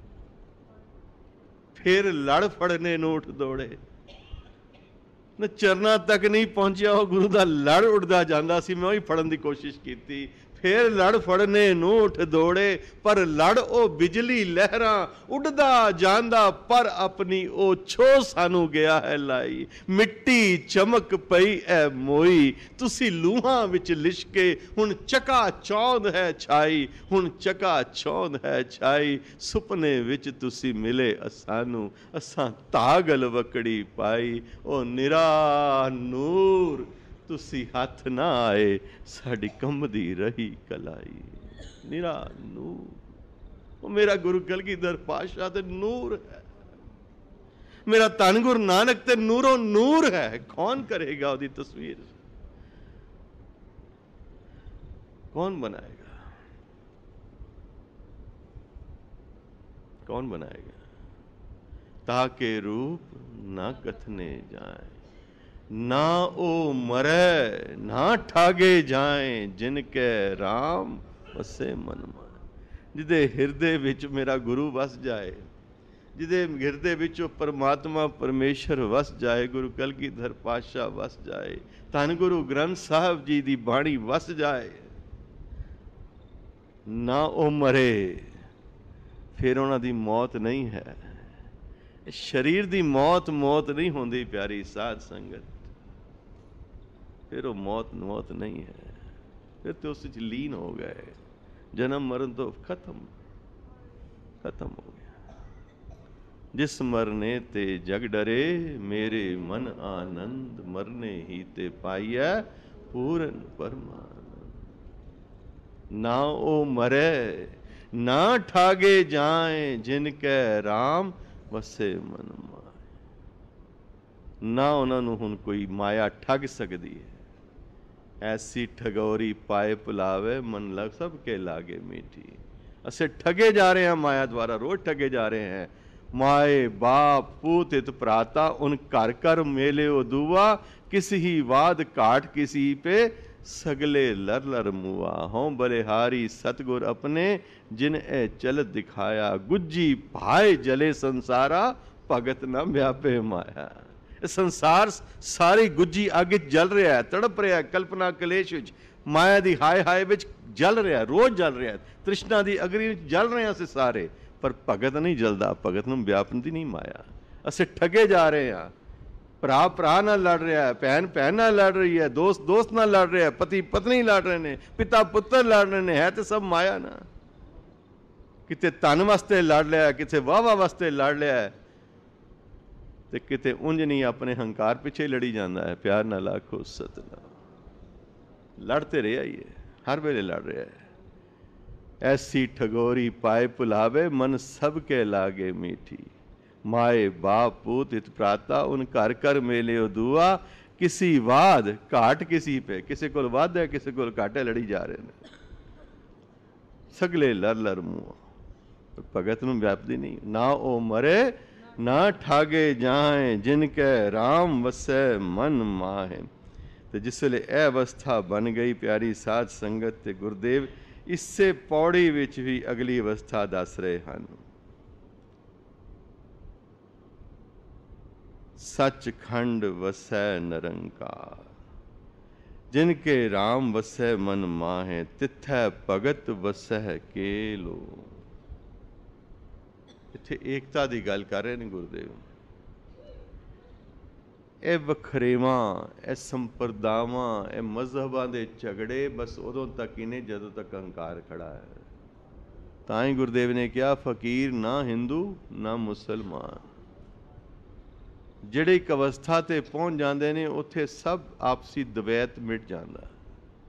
ਫਿਰ ਲੜ ਫੜਨੇ ਨੂੰ ਉੱਠ ਦੌੜੇ। ਨਾ ਚਰਨਾਂ ਤੱਕ ਨਹੀਂ ਪਹੁੰਚਿਆ, ਉਹ ਗੁਰੂ ਦਾ ਲੜ ਉੱਡਦਾ ਜਾਂਦਾ ਸੀ। ਮੈਂ ਉਹੀ ਫੜਨ ਦੀ ਕੋਸ਼ਿਸ਼ ਕੀਤੀ। ਫਿਰ ਲੜ ਫੜਨੇ ਨੂੰ ਉੱਠ ਦੌੜੇ, ਪਰ ਲੜ ਉਹ ਬਿਜਲੀ ਲਹਿਰਾਂ ਉੱਡਦਾ ਜਾਂਦਾ, ਪਰ ਆਪਣੀ ਉਹ ਛੋ ਸਾਨੂੰ ਗਿਆ ਹੈ ਲਾਈ। ਮਿੱਟੀ ਚਮਕ ਪਈ ਐ ਮੋਈ, ਤੁਸੀਂ ਲੂਹਾਂ ਵਿੱਚ ਲਿਸ਼ਕੇ। ਹੁਣ ਚਕਾ ਚੌਂਦ ਹੈ ਛਾਈ, ਹੁਣ ਚਕਾ ਚੌਂਦ ਹੈ ਛਾਈ। ਸੁਪਨੇ ਵਿੱਚ ਤੁਸੀਂ ਮਿਲੇ ਅਸਾਨੂੰ, ਅਸਾਂ ਧਾਗਲ ਵਕੜੀ ਪਾਈ। ਉਹ ਨਿਰਾ ਨੂਰ ਤੁਸੀਂ ਹੱਥ ਨਾ ਆਏ, ਸਾਡੀ ਕੰਬਦੀ ਰਹੀ ਕਲਾਈ। ਨਿਰਾ ਨੂਰ, ਉਹ ਮੇਰਾ ਗੁਰੂ ਕਲਗੀਧਰ ਪਾਤਸ਼ਾਹ ਤੇ ਨੂਰ ਹੈ। ਮੇਰਾ ਧੰਨ ਗੁਰੂ ਨਾਨਕ ਤੇ ਨੂਰੋਂ ਨੂਰ ਹੈ। ਕੌਣ ਕਰੇਗਾ ਉਹਦੀ ਤਸਵੀਰ? कौन बनाएगा? कौन बनाएगा? ताके रूप ना कथने जाए, ना ओ मरे ना ठागे जाए, जिनके राम वसे मन माए। जिदे हिरदे विच मेरा गुरु वस जाए, जिदे हिरदे विच परमात्मा परमेश्वर वस जाए, गुरु कलगीधर पातशाह वस जाए, धन गुरु ग्रंथ साहब जी दी बाणी वस जाए, ना ओ मरे, फिर उन्हां दी मौत नहीं है। शरीर दी मौत मौत नहीं होंदी प्यारी साध संगत, फिर वो मौत मौत नहीं है, फिर तो उस लीन हो गए। जन्म मरण तो खत्म खत्म हो गया। जिस मरने ते जग डरे, मेरे मन आनंद मरने ही ते पाइया पूरन परमानंद। ना ओ मरे ना ठागे जाए, जिनके राम वसे मन माए। ना उन्होंने हुण कोई माया ठग सकती है। ऐसी ठगौरी पाए पुलावे, मन लग सबके लागे मीठी। असे ठगे जा रहे हैं माया द्वारा, रोज ठगे जा रहे हैं। माए बाप पूत हित भ्राता, उन घर कर मेले ओ दुआ, किसी ही वाद काट किसी पे सगले लर लर मुआ। हों बलिहारी सतगुर अपने, जिन ए चलत दिखाया, गुज्जी भाए जले संसारा, भगत न व्यापे माया। संसार सारी गुज्जी अग जल रहा है, तड़प रहा है, कल्पना कलेश विच, माया दी हाय हाय विच जल रहा है, रोज जल रहा है, तृष्णा दी अग्नि विच जल रहे हैं असीं सारे, पर भगत नहीं जलदा, भगत नूं व्यापदी नहीं माया। असीं ठगे जा रहे हैं। भरा भरा नाल लड़ रहा है, भैन भैन नाल लड़ रही है, दोस्त दोस्त नाल लड़ रहा है, पति पत्नी लड़ रहे हैं, पिता पुत्र लड़ रहे हैं, है तो सब माया ना। किते धन वास्ते लड़ लिया, किते वाह वास्ते लड़ लिया, ते किते उंज नहीं अपने हंकार पिछे लड़ी जाता है। प्यार नाल आखो सतनाम। लड़ते रहा ही है, हर वेले लड़ रहा है। ऐसी ठगोरी पाए भुलावे, मन सबके लागे मीठी। माए बाप पूत हित भ्राता, उन घर कर मेले ओ दुआ, किसी वाद घाट किसी पे, किसी को वाद है किसी को घाट है, लड़ी जा रहे हैं। सगले लर लर मुँह, भगत नूं व्यापदी नहीं। ना ओ मरे ना ठागे जाए, जिनके राम वसै मन माहे। तो जिसले यह अवस्था बन गई प्यारी साध संगत ते गुरुदेव इसे पौड़ी विच भी अगली अवस्था दस रहे हैं। सचखंड वसै निरंकार, जिनके राम वसै मन माहे, तिथै भगत वसै केलो। इत्थे एकता की गल कर रहे हैं गुरुदेव। ਇਹ ਵਖਰੇਵਾਂ, ਇਹ ਸੰਪਰਦਾਵਾਂ, ਇਹ ਮਜ਼ਹਬਾਂ ਦੇ ਝਗੜੇ ਬਸ ਉਦੋਂ ਤੱਕ ਹੀ ਨੇ ਜਦੋਂ ਤੱਕ ਹੰਕਾਰ ਖੜਾ ਹੈ। ਤਾਂ ਹੀ ਗੁਰਦੇਵ ਨੇ ਕਿਹਾ ਫਕੀਰ ਨਾ ਹਿੰਦੂ ਨਾ ਮੁਸਲਮਾਨ। ਜਿਹੜੇ ਇੱਕ ਅਵਸਥਾ ਤੇ ਪਹੁੰਚ ਜਾਂਦੇ ਨੇ ਉੱਥੇ ਸਭ ਆਪਸੀ ਦਵੈਤ ਮਿਟ ਜਾਂਦਾ।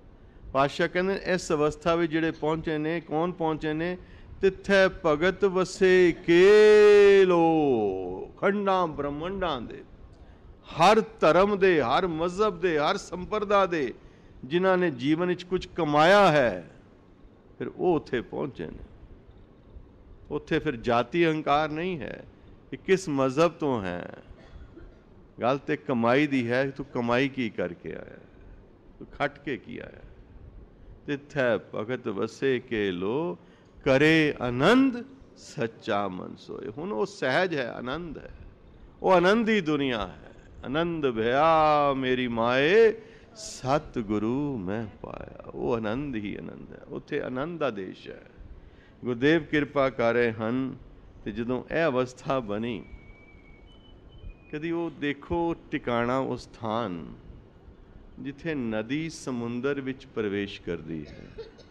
ਪਾਤਸ਼ਾਹ ਕਹਿੰਦੇ ਇਸ ਅਵਸਥਾ ਵਿੱਚ ਜਿਹੜੇ ਪਹੁੰਚੇ ਨੇ, ਕੌਣ ਪਹੁੰਚੇ ਨੇ? ਤਿੱਥੈ ਭਗਤ ਵਸੇ ਕੇਲੋ, ਖੰਡਾਂ ਬ੍ਰਹਮੰਡਾਂ ਦੇ, ਹਰ ਧਰਮ ਦੇ, ਹਰ ਮਜ਼ਹਬ ਦੇ, ਹਰ ਸੰਪਰਦਾ ਦੇ, ਜਿਨ੍ਹਾਂ ਨੇ ਜੀਵਨ ਵਿੱਚ ਕੁਝ ਕਮਾਇਆ ਹੈ, ਫਿਰ ਉਹ ਉੱਥੇ ਪਹੁੰਚੇ ਨੇ। ਉੱਥੇ ਫਿਰ ਜਾਤੀ ਅਹੰਕਾਰ ਨਹੀਂ ਹੈ ਕਿ ਕਿਸ ਮਜ਼ਹਬ ਤੋਂ ਹੈ, ਗੱਲ ਤੇ ਕਮਾਈ ਦੀ ਹੈ। ਤੂੰ ਕਮਾਈ ਕੀ ਕਰਕੇ ਆਇਆ, ਤੂੰ ਖੱਟ ਕੇ ਕੀ ਆਇਆ? ਤਿੱਥੈ ਭਗਤ ਵਸੇ ਕੇ ਲੋ, ਕਰੇ ਆਨੰਦ ਸੱਚਾ ਮਨ ਸੋਏ। ਹੁਣ ਉਹ ਸਹਿਜ ਹੈ, ਆਨੰਦ ਹੈ, ਉਹ ਆਨੰਦ ਦੀ ਦੁਨੀਆ ਹੈ। ਆਨੰਦ ਭਇਆ ਮੇਰੀ ਮਾਏ, ਸਤਿਗੁਰੂ ਮੈਂ ਪਾਇਆ। ਉਹ ਆਨੰਦ ਹੀ ਆਨੰਦ ਹੈ, ਉੱਥੇ ਆਨੰਦ ਦਾ ਦੇਸ਼ ਹੈ। ਗੁਰਦੇਵ ਕਿਰਪਾ ਕਰ ਰਹੇ ਹਨ। ਤੇ ਜਦੋਂ ਇਹ ਅਵਸਥਾ ਬਣੀ, ਕਦੀ ਉਹ ਦੇਖੋ ਟਿਕਾਣਾ, ਉਹ ਸਥਾਨ ਜਿੱਥੇ ਨਦੀ ਸਮੁੰਦਰ ਵਿੱਚ ਪ੍ਰਵੇਸ਼ ਕਰਦੀ ਹੈ।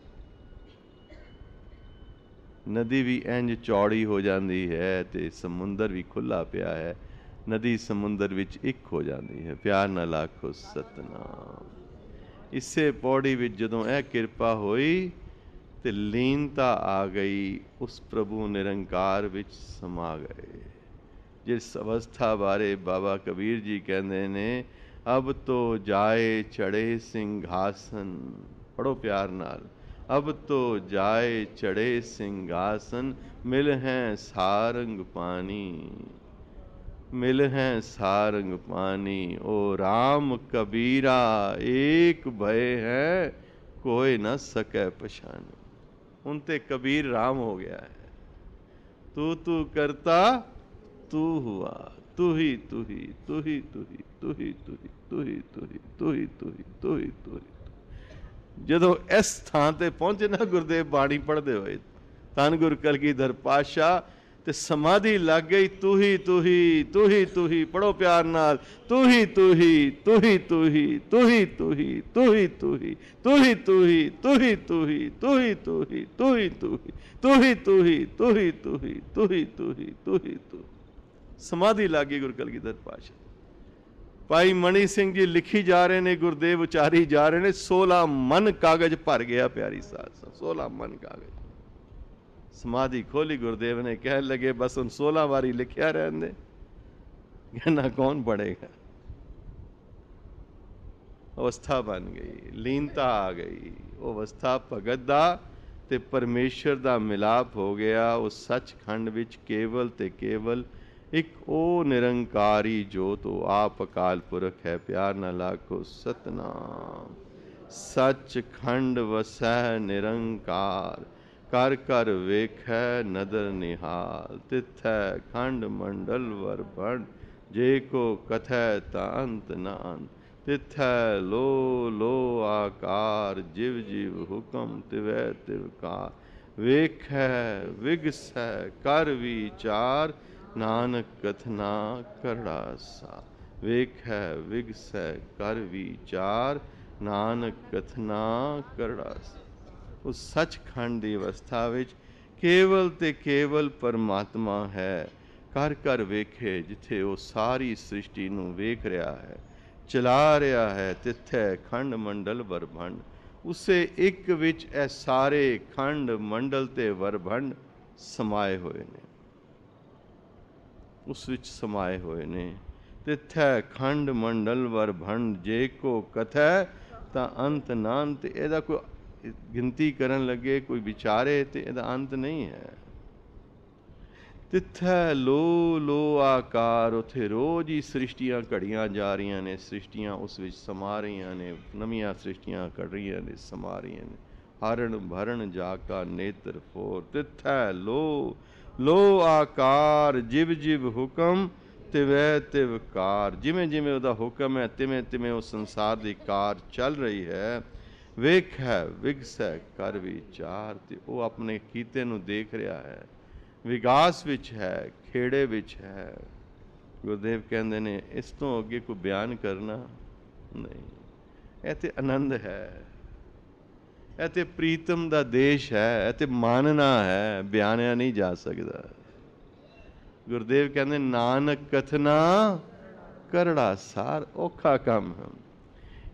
ਨਦੀ ਵੀ ਇੰਝ ਚੌੜੀ ਹੋ ਜਾਂਦੀ ਹੈ ਤੇ ਸਮੁੰਦਰ ਵੀ ਖੁੱਲ੍ਹਾ ਪਿਆ ਹੈ। ਨਦੀ ਸਮੁੰਦਰ ਵਿੱਚ ਇੱਕ ਹੋ ਜਾਂਦੀ ਹੈ। ਪਿਆਰ ਨਾਲ ਆਖੋ ਸਤਨਾਮ। ਇਸੇ ਪੌੜੀ ਵਿੱਚ ਜਦੋਂ ਇਹ ਕਿਰਪਾ ਹੋਈ ਤੇ ਲੀਨਤਾ ਆ ਗਈ, ਉਸ ਪ੍ਰਭੂ ਨਿਰੰਕਾਰ ਵਿੱਚ ਸਮਾ ਗਏ। ਜਿਸ ਅਵਸਥਾ ਬਾਰੇ ਬਾਬਾ ਕਬੀਰ ਜੀ ਕਹਿੰਦੇ ਨੇ, ਅਬ ਤੋ ਜਾਏ ਚੜੇ ਸਿੰਘਾਸਨ। ਪੜੋ ਪਿਆਰ ਨਾਲ, ਅਬ ਤੋ ਜਾਏ ਚੜੇ ਸਿੰਘਾਸਨ, ਮਿਲ ਹੈ ਸਾਰੰਗ ਪਾਣੀ, ਮਿਲ ਹੈ ਸਾਰੰਗ ਪਾਣੀ। ਓ ਰਾਮ ਕਬੀਰਾ ਏਕ ਭਏ ਹੈ, ਕੋਈ ਨਾ ਸਕੈ ਪਛਾਨ। ਹੁਣ ਤੇ ਕਬੀਰ ਰਾਮ ਹੋ ਗਿਆ ਹੈ। ਤੂ ਤੂ ਕਰਤਾ ਤੂ ਹੁਆ, ਤੂ ਹੀ ਤੂ ਹੀ, ਤੂ ਹੀ ਤੂ ਹੀ, ਤੂ ਹੀ ਤੂ ਹੀ, ਤੂ ਹੀ ਤੂ ਹੀ, ਤੂ ਹੀ ਤੂ ਹੀ, ਤੂ ਹੀ ਤੂ ਹੀ। ਜਦੋਂ ਇਸ ਥਾਂ ਤੇ ਪਹੁੰਚੇ ਨਾ ਗੁਰਦੇਵ ਬਾਣੀ ਪੜ੍ਹਦੇ ਹੋਏ, ਧੰਨ ਗੁਰ ਕਲਗੀਧਰ ਪਾਤਸ਼ਾਹ, ਤੇ ਸਮਾਧੀ ਲੱਗ ਗਈ। ਤੂ ਹੀ ਤੂ ਹੀ, ਤੂ ਹੀ ਤੂ ਹੀ। ਪੜੋ ਪਿਆਰ ਨਾਲ, ਤੂ ਹੀ ਤੂ ਹੀ, ਤੂ ਹੀ ਤੂ ਹੀ, ਤੂ ਹੀ ਤੂ ਹੀ, ਤੂ ਹੀ ਤੂ ਹੀ, ਤੂ ਹੀ ਤੂ ਹੀ, ਤੂ ਹੀ ਤੂ ਹੀ, ਤੂ ਹੀ ਤੂ ਹੀ, ਤੂ ਹੀ ਤੂ ਹੀ, ਤੂ ਹੀ ਤੂ ਹੀ, ਤੂ ਹੀ ਤੂ ਹੀ, ਤੂ ਹੀ ਤੂ ਹੀ, ਤੂ ਹੀ ਤੂ। ਸਮਾਧੀ ਲੱਗ ਗਈ ਗੁਰ ਕਲਗੀਧਰ ਪਾਤਸ਼ਾਹ। ਭਾਈ ਮਣੀ ਸਿੰਘ ਜੀ ਲਿਖੀ ਜਾ ਰਹੇ ਨੇ, ਗੁਰਦੇਵ ਉਚਾਰੀ ਜਾ ਰਹੇ ਨੇ। 16 ਮਨ ਕਾਗਜ਼ ਭਰ ਗਿਆ ਪਿਆਰੀ ਸਾਧ। 16 ਮਨ ਕਾਗਜ਼। ਸਮਾਧੀ ਖੋਲੀ, ਗੁਰਦੇਵ ਨੇ ਕਹਿਣ ਲੱਗੇ, ਬਸ ਹੁਣ 16 ਵਾਰੀ ਲਿਖਿਆ ਰਹਿਣ ਦੇ, कहना कौन पढ़ेगा। अवस्था बन गई, लीनता आ गई। वो अवस्था भगत दा ते परमेश्वर दा मिलाप हो गया। उस सचखंड विच केवल ते केवल एक ओ निरंकारी जोत, वो आप अकाल पुरख है। प्यार नाल आखो सतनाम। सचखंड वसै निरंकार, कर कर वेखै नदर निहाल। तिथै खंड मंडल वर बण, जे को कथै ता अंत न अंत। तिथै लो लो आकार, जिव जिव हुक्म तिवै तिवकार। वेखै विगसै कर विचार, नानक कथना करड़ा सा। वेखै विगसै कर विचार, नानक कथना करड़ा सा। उस सचखंड की अवस्था विच केवल ते केवल परमात्मा है। कर कर वेखे, जिथे वो सारी सृष्टि नूं वेख रहा है, चला रहा है। तिथे खंड मंडल वरभंड, उसे एक विच ए सारे खंड मंडल ते वरभंड समाए हुए ने, उस विच समाए हुए ने। तिथे खंड मंडल वरभंड, जे को कथै तां अंत नांत। इहदा कोई गिनती करन लगे, कोई विचारे तो इहदा अंत नहीं है। तिथै लो लो आकार, उथे रोज ही सृष्टियां घड़ियां जा रही ने। सृष्टियां उस विच समा रही ने, नवीं सृष्टियां घड़ रही ने, समा रही ने। हरण भरण जाका नेत्र फोर। तिथै लो लो आकार, जिव जिव हुक्म तिवै तिवकार। जिमें जिमें उहदा हुक्म है, तिवें तिवें उस संसार की कार चल रही है। वेख है विगसै कर विचार, ते वो अपने कीते नूं देख रहा है। विकास विच है, खेड़े विच है। गुरुदेव कहते ने इस तो अगे कोई बयान करना नहीं। यह तो आनंद है, यह तो प्रीतम दा देश है, यह तो मानना है, बयानिया नहीं जा सकता। गुरुदेव कहते नानक कथना करड़ा सार, औखा काम है।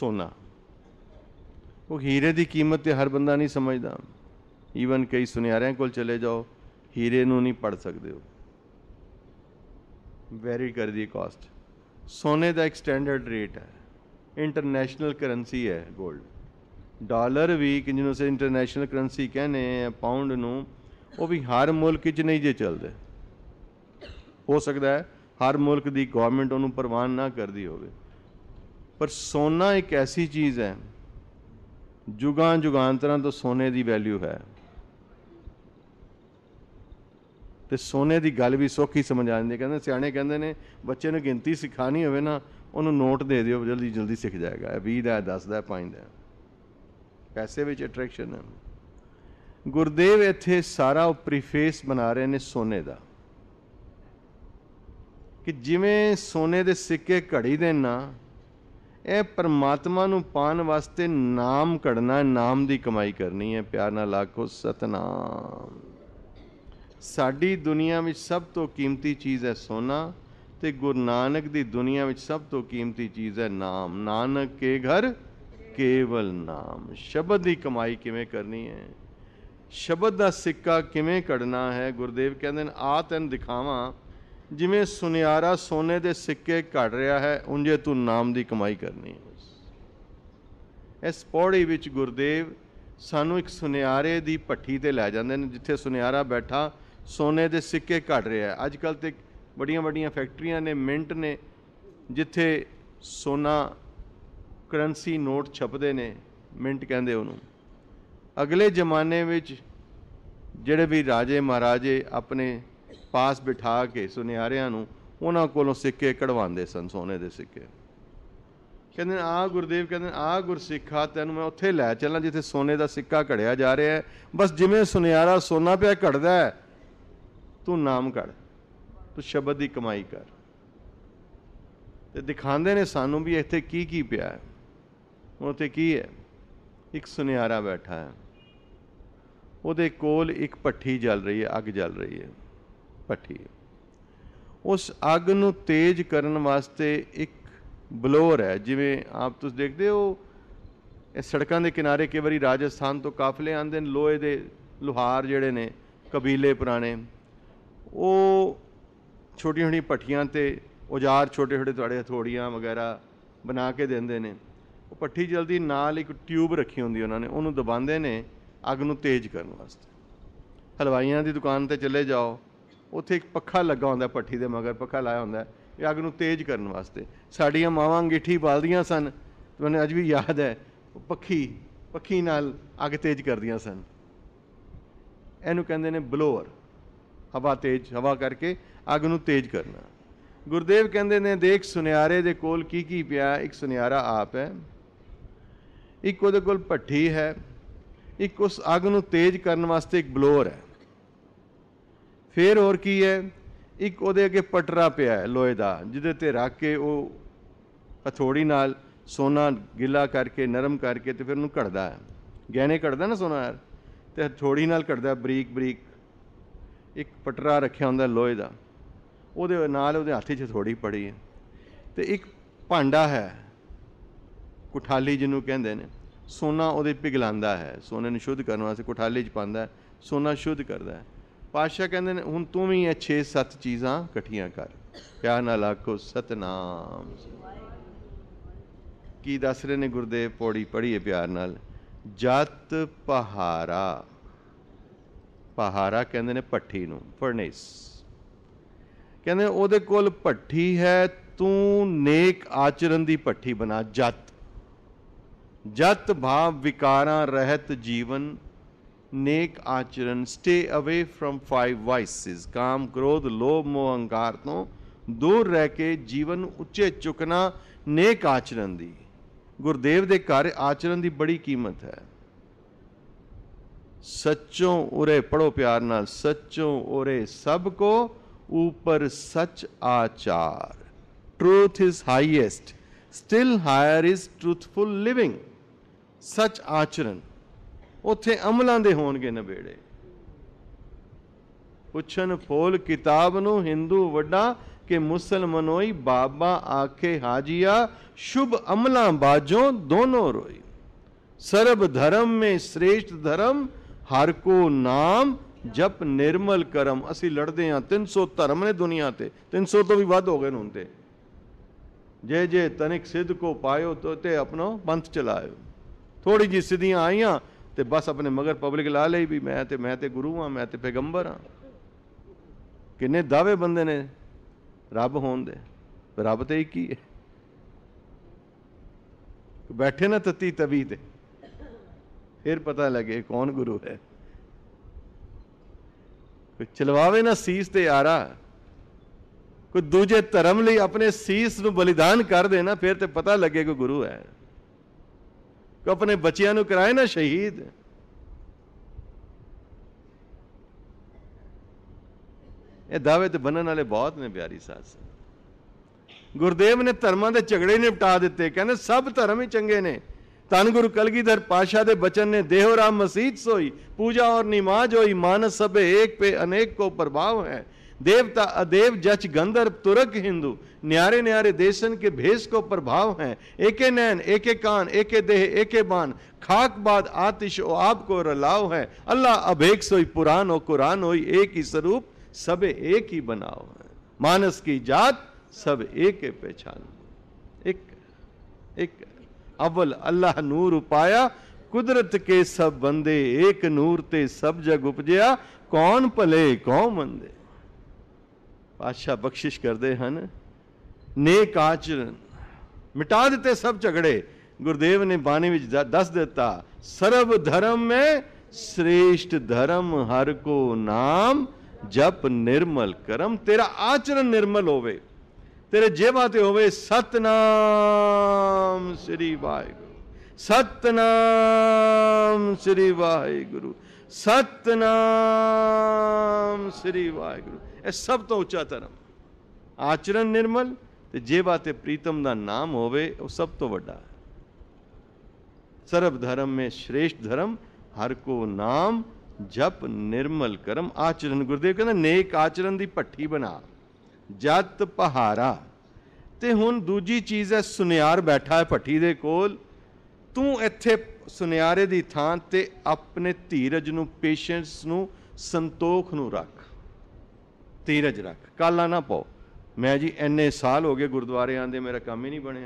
सोना। वो हीरे की कीमत तो हर बंदा नहीं समझदा। ईवन कई सुनियारियां कोल चले जाओ, हीरे नूं नहीं पढ़ सकते हो, वेरी करदी कॉस्ट। सोने का एक स्टैंडर्ड रेट है, इंटरनेशनल करंसी है गोल्ड। डॉलर भी जिन्होंने से इंटरनेशनल करंसी कहने पाउंड नूं, वो भी हर मुल्क च नहीं जे चलते। हो सकता है हर मुल्क की गवर्नमेंट उन्होंने प्रवान ना करती हो, पर सोना एक ऐसी चीज़ है, जुगां जुगांतरां तो सोने की वैल्यू है। तो सोने की गल भी सौखी समझ आ जाती। कहते सियाणे कहते हैं बच्चे ने गिनती सिखानी हो ना, उन्होंने नोट दे दिओ, जल्दी जल्दी सीख जाएगा। 20 का 10 का 5 का, पैसे में अट्रैक्शन है। गुरदेव इत्थे सारा प्रीफेस बना रहे हैं सोने का, कि जिमें सोने के सिक्के घड़ी दे ना, यह परमात्मा नूं पाण वास्ते नाम घड़ना है, नाम की कमाई करनी है। प्यार नाल आखो सतनाम। साडी दुनिया में सब तो कीमती चीज़ है सोना, ते गुरु नानक दी दुनिया में सब तो कीमती चीज़ है नाम। नानक के घर केवल नाम। शब्द की कमाई किवें करनी है, शब्द का सिक्का किवें कढ़ना है। गुरुदेव कहते हैं आ तैन दिखावां, जिमें सुनियारा सोने के सिक्के घड़ रहा है, उंजे तू नाम की कमाई करनी है। इस पौड़ी विच गुरुदेव सानू एक सुनियारे की भट्ठी ते लै जांदे ने, जिथे सुनियारा बैठा सोने के सिक्के घड़ रहा है। अजकल तो बड़ियां बड़ियां फैक्ट्रियां ने, मिंट ने, जिथे सोना करंसी नोट छपते ने, मिंट कहते उन्होंने। अगले जमाने विच जिहड़े भी राजे महाराजे अपने पास बिठा के सुनियारियां नूं उन्हां कोलों सिक्के कढ़वांदे सन, सोने के सिक्के। कहते आ गुरुदेव कहते आ गुरसिखा, तैनूं मैं उत्थे लै चलां जिथे सोने का सिक्का घड़िया जा रहा है। बस जिवें सुनियारा सोना पिया घड़दा है, तू नाम घड़, तू शब्द की कमाई कर। ते दिखांदे ने सानू भी इत्थे की पिया है। उत्थे की है, एक सुनियारा बैठा है, उहदे कोल एक भट्ठी जल रही है, अग जल रही है, भट्ठी। उस अग नूं तेज करन वास्ते एक बलोर है। जिवें आप तुसीं देखते हो सड़कों के किनारे कई बारी राजस्थान तो काफले आते हैं, लोहे के लुहार जिहड़े ने कबीले पुराने, वो छोटी छोटी भट्ठियां ते औजार छोटे छोटे तुहाडे हथौड़ियां वगैरह बना के देंदे ने। वो भट्ठी जल्दी नाल एक ट्यूब रखी होंदी उन्होंने, उन्होंने दबाते ने अग नूं तेज करने वास्ते। हलवाइयां की दुकान पर चले जाओ, उत्थे एक पक्खा लगा होंदा, भट्ठी दे मगर पक्खा लाया होंदा, ये अग नूं तेज करने वास्ते। साड़ियां मावां अंगीठी बालदियां सन, तो मैंने अज भी याद है, पक्खी नाल अग तेज करदियां सन। इहनूं कहंदे ने बलोअर, हवा तेज, हवा करके अग नूं तेज करना। गुरुदेव कहंदे ने देख सुनियारे दे कोल की पिया। एक सुनियारा आप है, एक उहदे कोल भट्ठी है, एक उस अग नूं तेज करने वास्ते एक बलोअर है। फिर होर की है, एक उहदे अगे पटरा पिया है लोहे का, जिहदे ते रख के वो हथौड़ी नाल सोना गिला करके नरम करके तो फिर उन्होंने घड़दा है। गहने घड़दा ना सोना यार, तो हथौड़ी नाल घड़दा बरीक बरीक। एक पटरा रखिया होंदा लोहे का, उहदे नाल उहदे हत्थ च हथौड़ी पड़ी है। तो एक भांडा है कुठाली जिन्हों कहते हैं, सोना उहदे पिघलांदा है, सोने नूं शुद्ध करने वास्ते कुठाली च पांदा है, सोना शुद्ध करता है। पातशाह कहते हैं हुण तू भी ये 6-7 चीज़ां इकट्ठियां कर। प्यार नाल आखो सतनाम। की दस रहे ने गुरुदेव, पौड़ी पढ़ी है प्यार नाल। जत पहारा, पहारा कहते ने भट्ठी नूं, फरनेस। कहते उहदे कोल भट्ठी है, तू नेक आचरण की भट्ठी बना। जत भाव विकारां रहत जीवन, नेक आचरण। स्टे अवे फ्रॉम 5 वाइसेस, काम क्रोध लोभ मोह अहंकार तो दूर रह के जीवन उच्चे चुकना नेक आचरण दी। गुरुदेव दे घर आचरण की बड़ी कीमत है। सच्चों उरे, पढ़ो प्यार नाल, सच्चों उरे सबको ऊपर सच आचार। Truth is highest, still higher is truthful living. सच आचरण, उत्थे अमलों दे होणगे नबेड़े। पुछन फोल किताब नूं हिंदू वड्डा, कि मुसलमनोई बाबा आखे हाजिया शुभ अमला बाजों दोनों रोई। सर्व धर्म में श्रेष्ठ धर्म हर को नाम जप निर्मल करम। असी लड़ते हाँ 300 धर्म ने दुनिया ते, 300 तो भी वध हो गए हुण ते। जे जे तनिक सिद्ध को पायो तो ते अपनो पंथ चलायो। थोड़ी जी सिद्धियां आईयां ते बस अपने मगर पब्लिक ला ली भी मैं ते गुरु हाँ, मैं ते पैगंबर हाँ। किन्ने दावे बंदे ने रब होण दे, रब ते एक ही है। बैठे ना तत्ती तवी ते फिर पता लगे कौन गुरु है। कोई चलवावे ना सीस ते यारा, कोई दूजे धर्म लिए अपने सीस नूं बलिदान कर देना फिर ते पता लगे कोई गुरु है। कोई अपने बच्चियां नूं कराए ना शहीद। ये दावे ते बनने वाले बहुत ने प्यारी साथ संगत। गुरुदेव ने धर्मां दे झगड़े निपटा दिते, कहने सब धर्म ही चंगे ने। धन गुरु कलगीधर पाशाह दे बचन ने देहो राम मसीत सोई, पूजा और निमाज होई, मानस सबे एक पे अनेक को प्रभाव है। देवता अदेव जच गंधर्व तुरक हिंदू, न्यारे न्यारे देशन के भेष को प्रभाव है। एके नैन एके कान एके देह एके बान, खाक बाद आतिश ओ आपको रलाव है। अल्लाह अभेक सोई पुराण ओ कुरान होई, एक ही स्वरूप सबे एक ही बनाओ है। मानस की जात सब एक पहचान। एक अव्वल अल्लाह नूर उपाया, कुदरत के सब बंदे एक नूर ते सब जग उपजया, कौन भले कौन मंदे। पातशाह बख्शिश करते हैं, नेक आचरण मिटा दिते सब झगड़े। गुरुदेव ने बाणी विच दस दिता, सर्व धर्म में श्रेष्ठ धर्म हर को नाम जप निर्मल करम। तेरा आचरण निर्मल होवे, तेरे जेबा ते होवे सतनाम श्री वाहिगुरु, सतनाम श्री वाहिगुरु, सतनाम श्री वाहिगुरु। ਇਹ ਸਭ ਤੋਂ ਉੱਚਾ ਧਰਮ। ਆਚਰਨ ਨਿਰਮਲ ਤੇ ਜੇਬਾ ਤੇ ਪ੍ਰੀਤਮ ਦਾ ਨਾਮ ਹੋਵੇ, ਉਹ ਸਭ ਤੋਂ ਵੱਡਾ ਹੈ। ਸਰਬ ਧਰਮ ਮੇਂ श्रेष्ठ धर्म हर को नाम जप निर्मल करम। आचरण गुरुदेव कहते नेक आचरण ਦੀ ਭੱਠੀ ਬਣਾ, ਜਤ ਪਹਾਰਾ। ਤੇ ਹੁਣ ਦੂਜੀ ਚੀਜ਼ ਹੈ, ਸੁਨਿਆਰ ਬੈਠਾ ਹੈ ਭੱਠੀ ਦੇ ਕੋਲ। ਤੂੰ ਇੱਥੇ ਸੁਨਿਆਰੇ ਦੀ ਥਾਂ ਤੇ ਆਪਣੇ ਧੀਰਜ ਨੂੰ, ਪੇਸ਼ੈਂਸ ਨੂੰ, ਸੰਤੋਖ ਨੂੰ ਰੱਖ। ਧੀਰਜ ਰੱਖ, ਕਾਲਾ ਨਾ ਪਾਓ। ਮੈਂ ਜੀ ਇੰਨੇ ਸਾਲ ਹੋ ਗਏ ਗੁਰਦੁਆਰੇ ਆਂਦੇ, ਮੇਰਾ ਕੰਮ ਹੀ ਨਹੀਂ ਬਣਿਆ।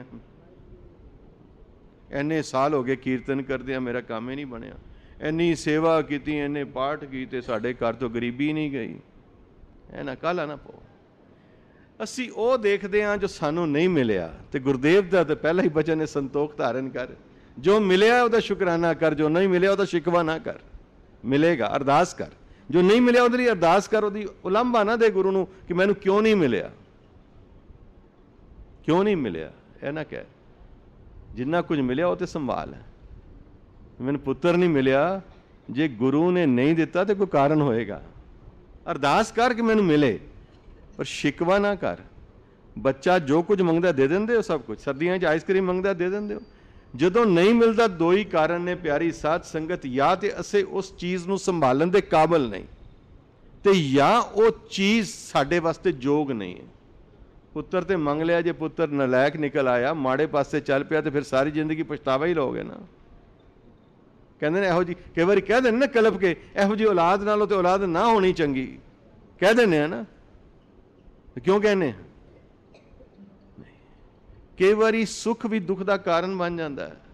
ਇੰਨੇ ਸਾਲ ਹੋ ਗਏ ਕੀਰਤਨ ਕਰਦੇ ਆ, ਮੇਰਾ ਕੰਮ ਹੀ ਨਹੀਂ ਬਣਿਆ। ਇੰਨੀ ਸੇਵਾ ਕੀਤੀ, ਇੰਨੇ ਪਾਠ ਕੀਤੇ, ਸਾਡੇ ਘਰ ਤੋਂ ਗਰੀਬੀ ਨਹੀਂ ਗਈ। ਇਹ ਨਾ ਕਾਲਾ ਨਾ ਪਾਓ। ਅਸੀਂ ਉਹ ਦੇਖਦੇ ਹਾਂ ਜੋ ਸਾਨੂੰ ਨਹੀਂ ਮਿਲਿਆ, ਤੇ ਗੁਰਦੇਵ ਦਾ ਤਾਂ ਪਹਿਲਾ ਹੀ ਬਚਨ ਹੈ, ਸੰਤੋਖ ਧਾਰਨ ਕਰ। ਜੋ ਮਿਲਿਆ ਉਹਦਾ ਸ਼ੁਕਰਾਨਾ ਕਰ, ਜੋ ਨਹੀਂ ਮਿਲਿਆ ਉਹਦਾ ਸ਼ਿਕਵਾ ਨਾ ਕਰ। ਮਿਲੇਗਾ ਅਰਦਾਸ ਕਰ, ਜੋ ਨਹੀਂ ਮਿਲਿਆ ਉਹਦੇ ਲਈ ਅਰਦਾਸ ਕਰ। ਉਹਦੀ ਉਲੰਭਾ ਨਾ ਦੇ ਗੁਰੂ ਨੂੰ ਕਿ ਮੈਨੂੰ ਕਿਉਂ ਨਹੀਂ ਮਿਲਿਆ, ਕਿਉਂ ਨਹੀਂ ਮਿਲਿਆ। ਇਹ ਨਾ ਕਹਿ, ਜਿੰਨਾ ਕੁਝ ਮਿਲਿਆ ਉਹ ਤੇ ਸੰਭਾਲ ਹੈ। ਮੈਨੂੰ ਪੁੱਤਰ ਨਹੀਂ ਮਿਲਿਆ, ਜੇ ਗੁਰੂ ਨੇ ਨਹੀਂ ਦਿੱਤਾ ਤੇ ਕੋਈ ਕਾਰਨ ਹੋਏਗਾ। ਅਰਦਾਸ ਕਰ ਕਿ ਮੈਨੂੰ ਮਿਲੇ, ਪਰ ਸ਼ਿਕਵਾ ਨਾ ਕਰ। ਬੱਚਾ ਜੋ ਕੁਝ ਮੰਗਦਾ ਦੇ ਦਿੰਦੇ ਹੋ, ਸਭ ਕੁਝ। ਸਰਦੀਆਂ 'ਚ ਆਈਸਕ੍ਰੀਮ ਮੰਗਦਾ ਦੇ ਦਿੰਦੇ ਹੋ। ਜਦੋਂ ਨਹੀਂ ਮਿਲਦਾ, ਦੋ ਹੀ ਕਾਰਨ ਨੇ ਪਿਆਰੀ ਸਾਧ ਸੰਗਤ, ਜਾਂ ਤੇ ਅਸੀਂ ਉਸ ਚੀਜ਼ ਨੂੰ ਸੰਭਾਲਣ ਦੇ ਕਾਬਲ ਨਹੀਂ, ਤੇ ਜਾਂ ਉਹ ਚੀਜ਼ ਸਾਡੇ ਵਾਸਤੇ ਯੋਗ ਨਹੀਂ ਹੈ। ਪੁੱਤਰ ਤੇ ਮੰਗ ਲਿਆ, ਜੇ ਪੁੱਤਰ ਨਲਾਇਕ ਨਿਕਲ ਆਇਆ, ਮਾੜੇ ਪਾਸੇ ਚੱਲ ਪਿਆ, ਤੇ ਫਿਰ ਸਾਰੀ ਜ਼ਿੰਦਗੀ ਪਛਤਾਵਾ ਹੀ ਲਓਗੇ ਨਾ। ਕਹਿੰਦੇ ਨੇ ਇਹੋ ਜਿਹੀ, ਕਈ ਵਾਰੀ ਕਹਿ ਦਿੰਦੇ ਨਾ ਕਲਪ ਕੇ, ਇਹੋ ਜਿਹੀ ਔਲਾਦ ਨਾਲੋਂ ਤੇ ਔਲਾਦ ਨਾ ਹੋਣੀ ਚੰਗੀ, ਕਹਿ ਦਿੰਦੇ ਆ ਨਾ। ਕਿਉਂ ਕਹਿੰਦੇ? ਕਈ ਵਾਰੀ ਸੁੱਖ ਵੀ ਦੁੱਖ ਦਾ ਕਾਰਨ ਬਣ ਜਾਂਦਾ ਹੈ।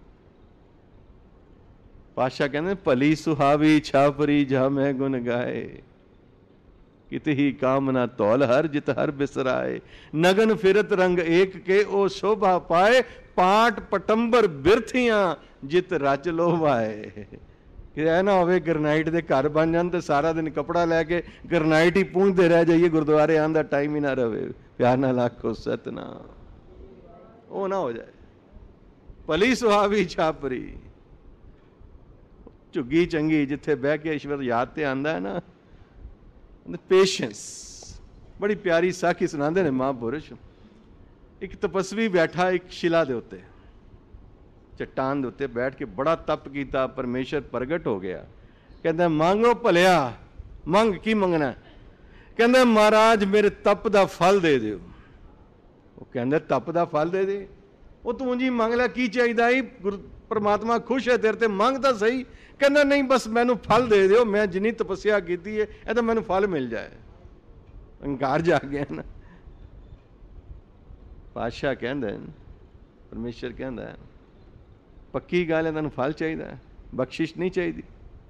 ਪਾਤਸ਼ਾਹ ਕਹਿੰਦੇ ਭਲੀ ਸੁਹਾਵੀ ਛਾਪਰੀ ਜਾ ਮੈਂ ਗੁਣ ਗਾਏ, ਕਿਤੇ ਹੀ ਕਾਮਨਾ ਤੌਲ ਹਰ ਜਿਤ ਹਰ ਬਿਸਰਾਏ। ਨਗਨ ਫਿਰਤ ਰੰਗ ਏਕ ਕੇ ਉਹ ਸ਼ੋਭਾ ਪਾਏ, ਪਾਟ ਪਟੰਬਰ ਬਿਰਥੀਆਂ ਜਿਤ ਰਚ ਲੋਭਾਏ। ਕਿ ਇਹ ਨਾ ਹੋਵੇ ਗਰਨਾਈਟ ਦੇ ਘਰ ਬਣ ਜਾਣ ਤੇ ਸਾਰਾ ਦਿਨ ਕੱਪੜਾ ਲੈ ਕੇ ਗਰਨਾਈਟ ਹੀ ਪੂੰਝਦੇ ਰਹਿ ਜਾਈਏ, ਗੁਰਦੁਆਰੇ ਆਉਣ ਦਾ ਟਾਈਮ ਹੀ ਨਾ ਰਹੇ। ਪਿਆਰ ਨਾਲ ਆਖੋ ਸਤਨਾਮ। ਉਹ ਨਾ ਹੋ ਜਾਏ। ਭਲੀ ਸੁਹਾਵੀ ਛਾਪਰੀ, ਝੁੱਗੀ ਚੰਗੀ, ਜਿੱਥੇ ਬਹਿ ਕੇ ਈਸ਼ਵਰ ਯਾਦ ਤੇ ਆਉਂਦਾ ਹੈ ਨਾ। ਪੇਸ਼ੈਂਸ ਬੜੀ ਪਿਆਰੀ ਸਾਖੀ ਸੁਣਾਉਂਦੇ ਨੇ ਮਹਾਂਪੁਰਸ਼। ਇੱਕ ਤਪਸਵੀ ਬੈਠਾ ਇੱਕ ਸ਼ਿਲਾ ਦੇ ਉੱਤੇ, ਚੱਟਾਨ ਦੇ ਉੱਤੇ ਬੈਠ ਕੇ ਬੜਾ ਤਪ ਕੀਤਾ, ਪਰਮੇਸ਼ਰ ਪ੍ਰਗਟ ਹੋ ਗਿਆ। ਕਹਿੰਦਾ ਮੰਗੋ ਭਲਿਆ। ਮੰਗ ਕੀ ਮੰਗਣਾ? ਕਹਿੰਦਾ ਮਹਾਰਾਜ ਮੇਰੇ ਤਪ ਦਾ ਫਲ ਦੇ ਦਿਓ। ਉਹ ਕਹਿੰਦਾ ਤਪ ਦਾ ਫਲ ਦੇ ਦੇ, ਉਹ ਤੂੰ ਜੀ ਮੰਗ ਲੈ, ਕੀ ਚਾਹੀਦਾ ਹੀ, ਪਰਮਾਤਮਾ ਖੁਸ਼ ਹੈ ਤੇਰੇ ਤੇ, ਮੰਗ ਤਾਂ ਸਹੀ। ਕਹਿੰਦਾ ਨਹੀਂ, ਬਸ ਮੈਨੂੰ ਫਲ ਦੇ ਦਿਓ, ਮੈਂ ਜਿੰਨੀ ਤਪੱਸਿਆ ਕੀਤੀ ਹੈ ਇਹ ਤਾਂ ਮੈਨੂੰ ਫਲ ਮਿਲ ਜਾਏ। ਹੰਕਾਰ ਜਾ ਗਿਆ ਨਾ। ਪਾਤਸ਼ਾਹ ਕਹਿੰਦੇ, ਪਰਮੇਸ਼ਰ ਕਹਿੰਦਾ ਪੱਕੀ ਗੱਲ ਹੈ, ਤੈਨੂੰ ਫਲ ਚਾਹੀਦਾ, ਬਖਸ਼ਿਸ਼ ਨਹੀਂ ਚਾਹੀਦੀ।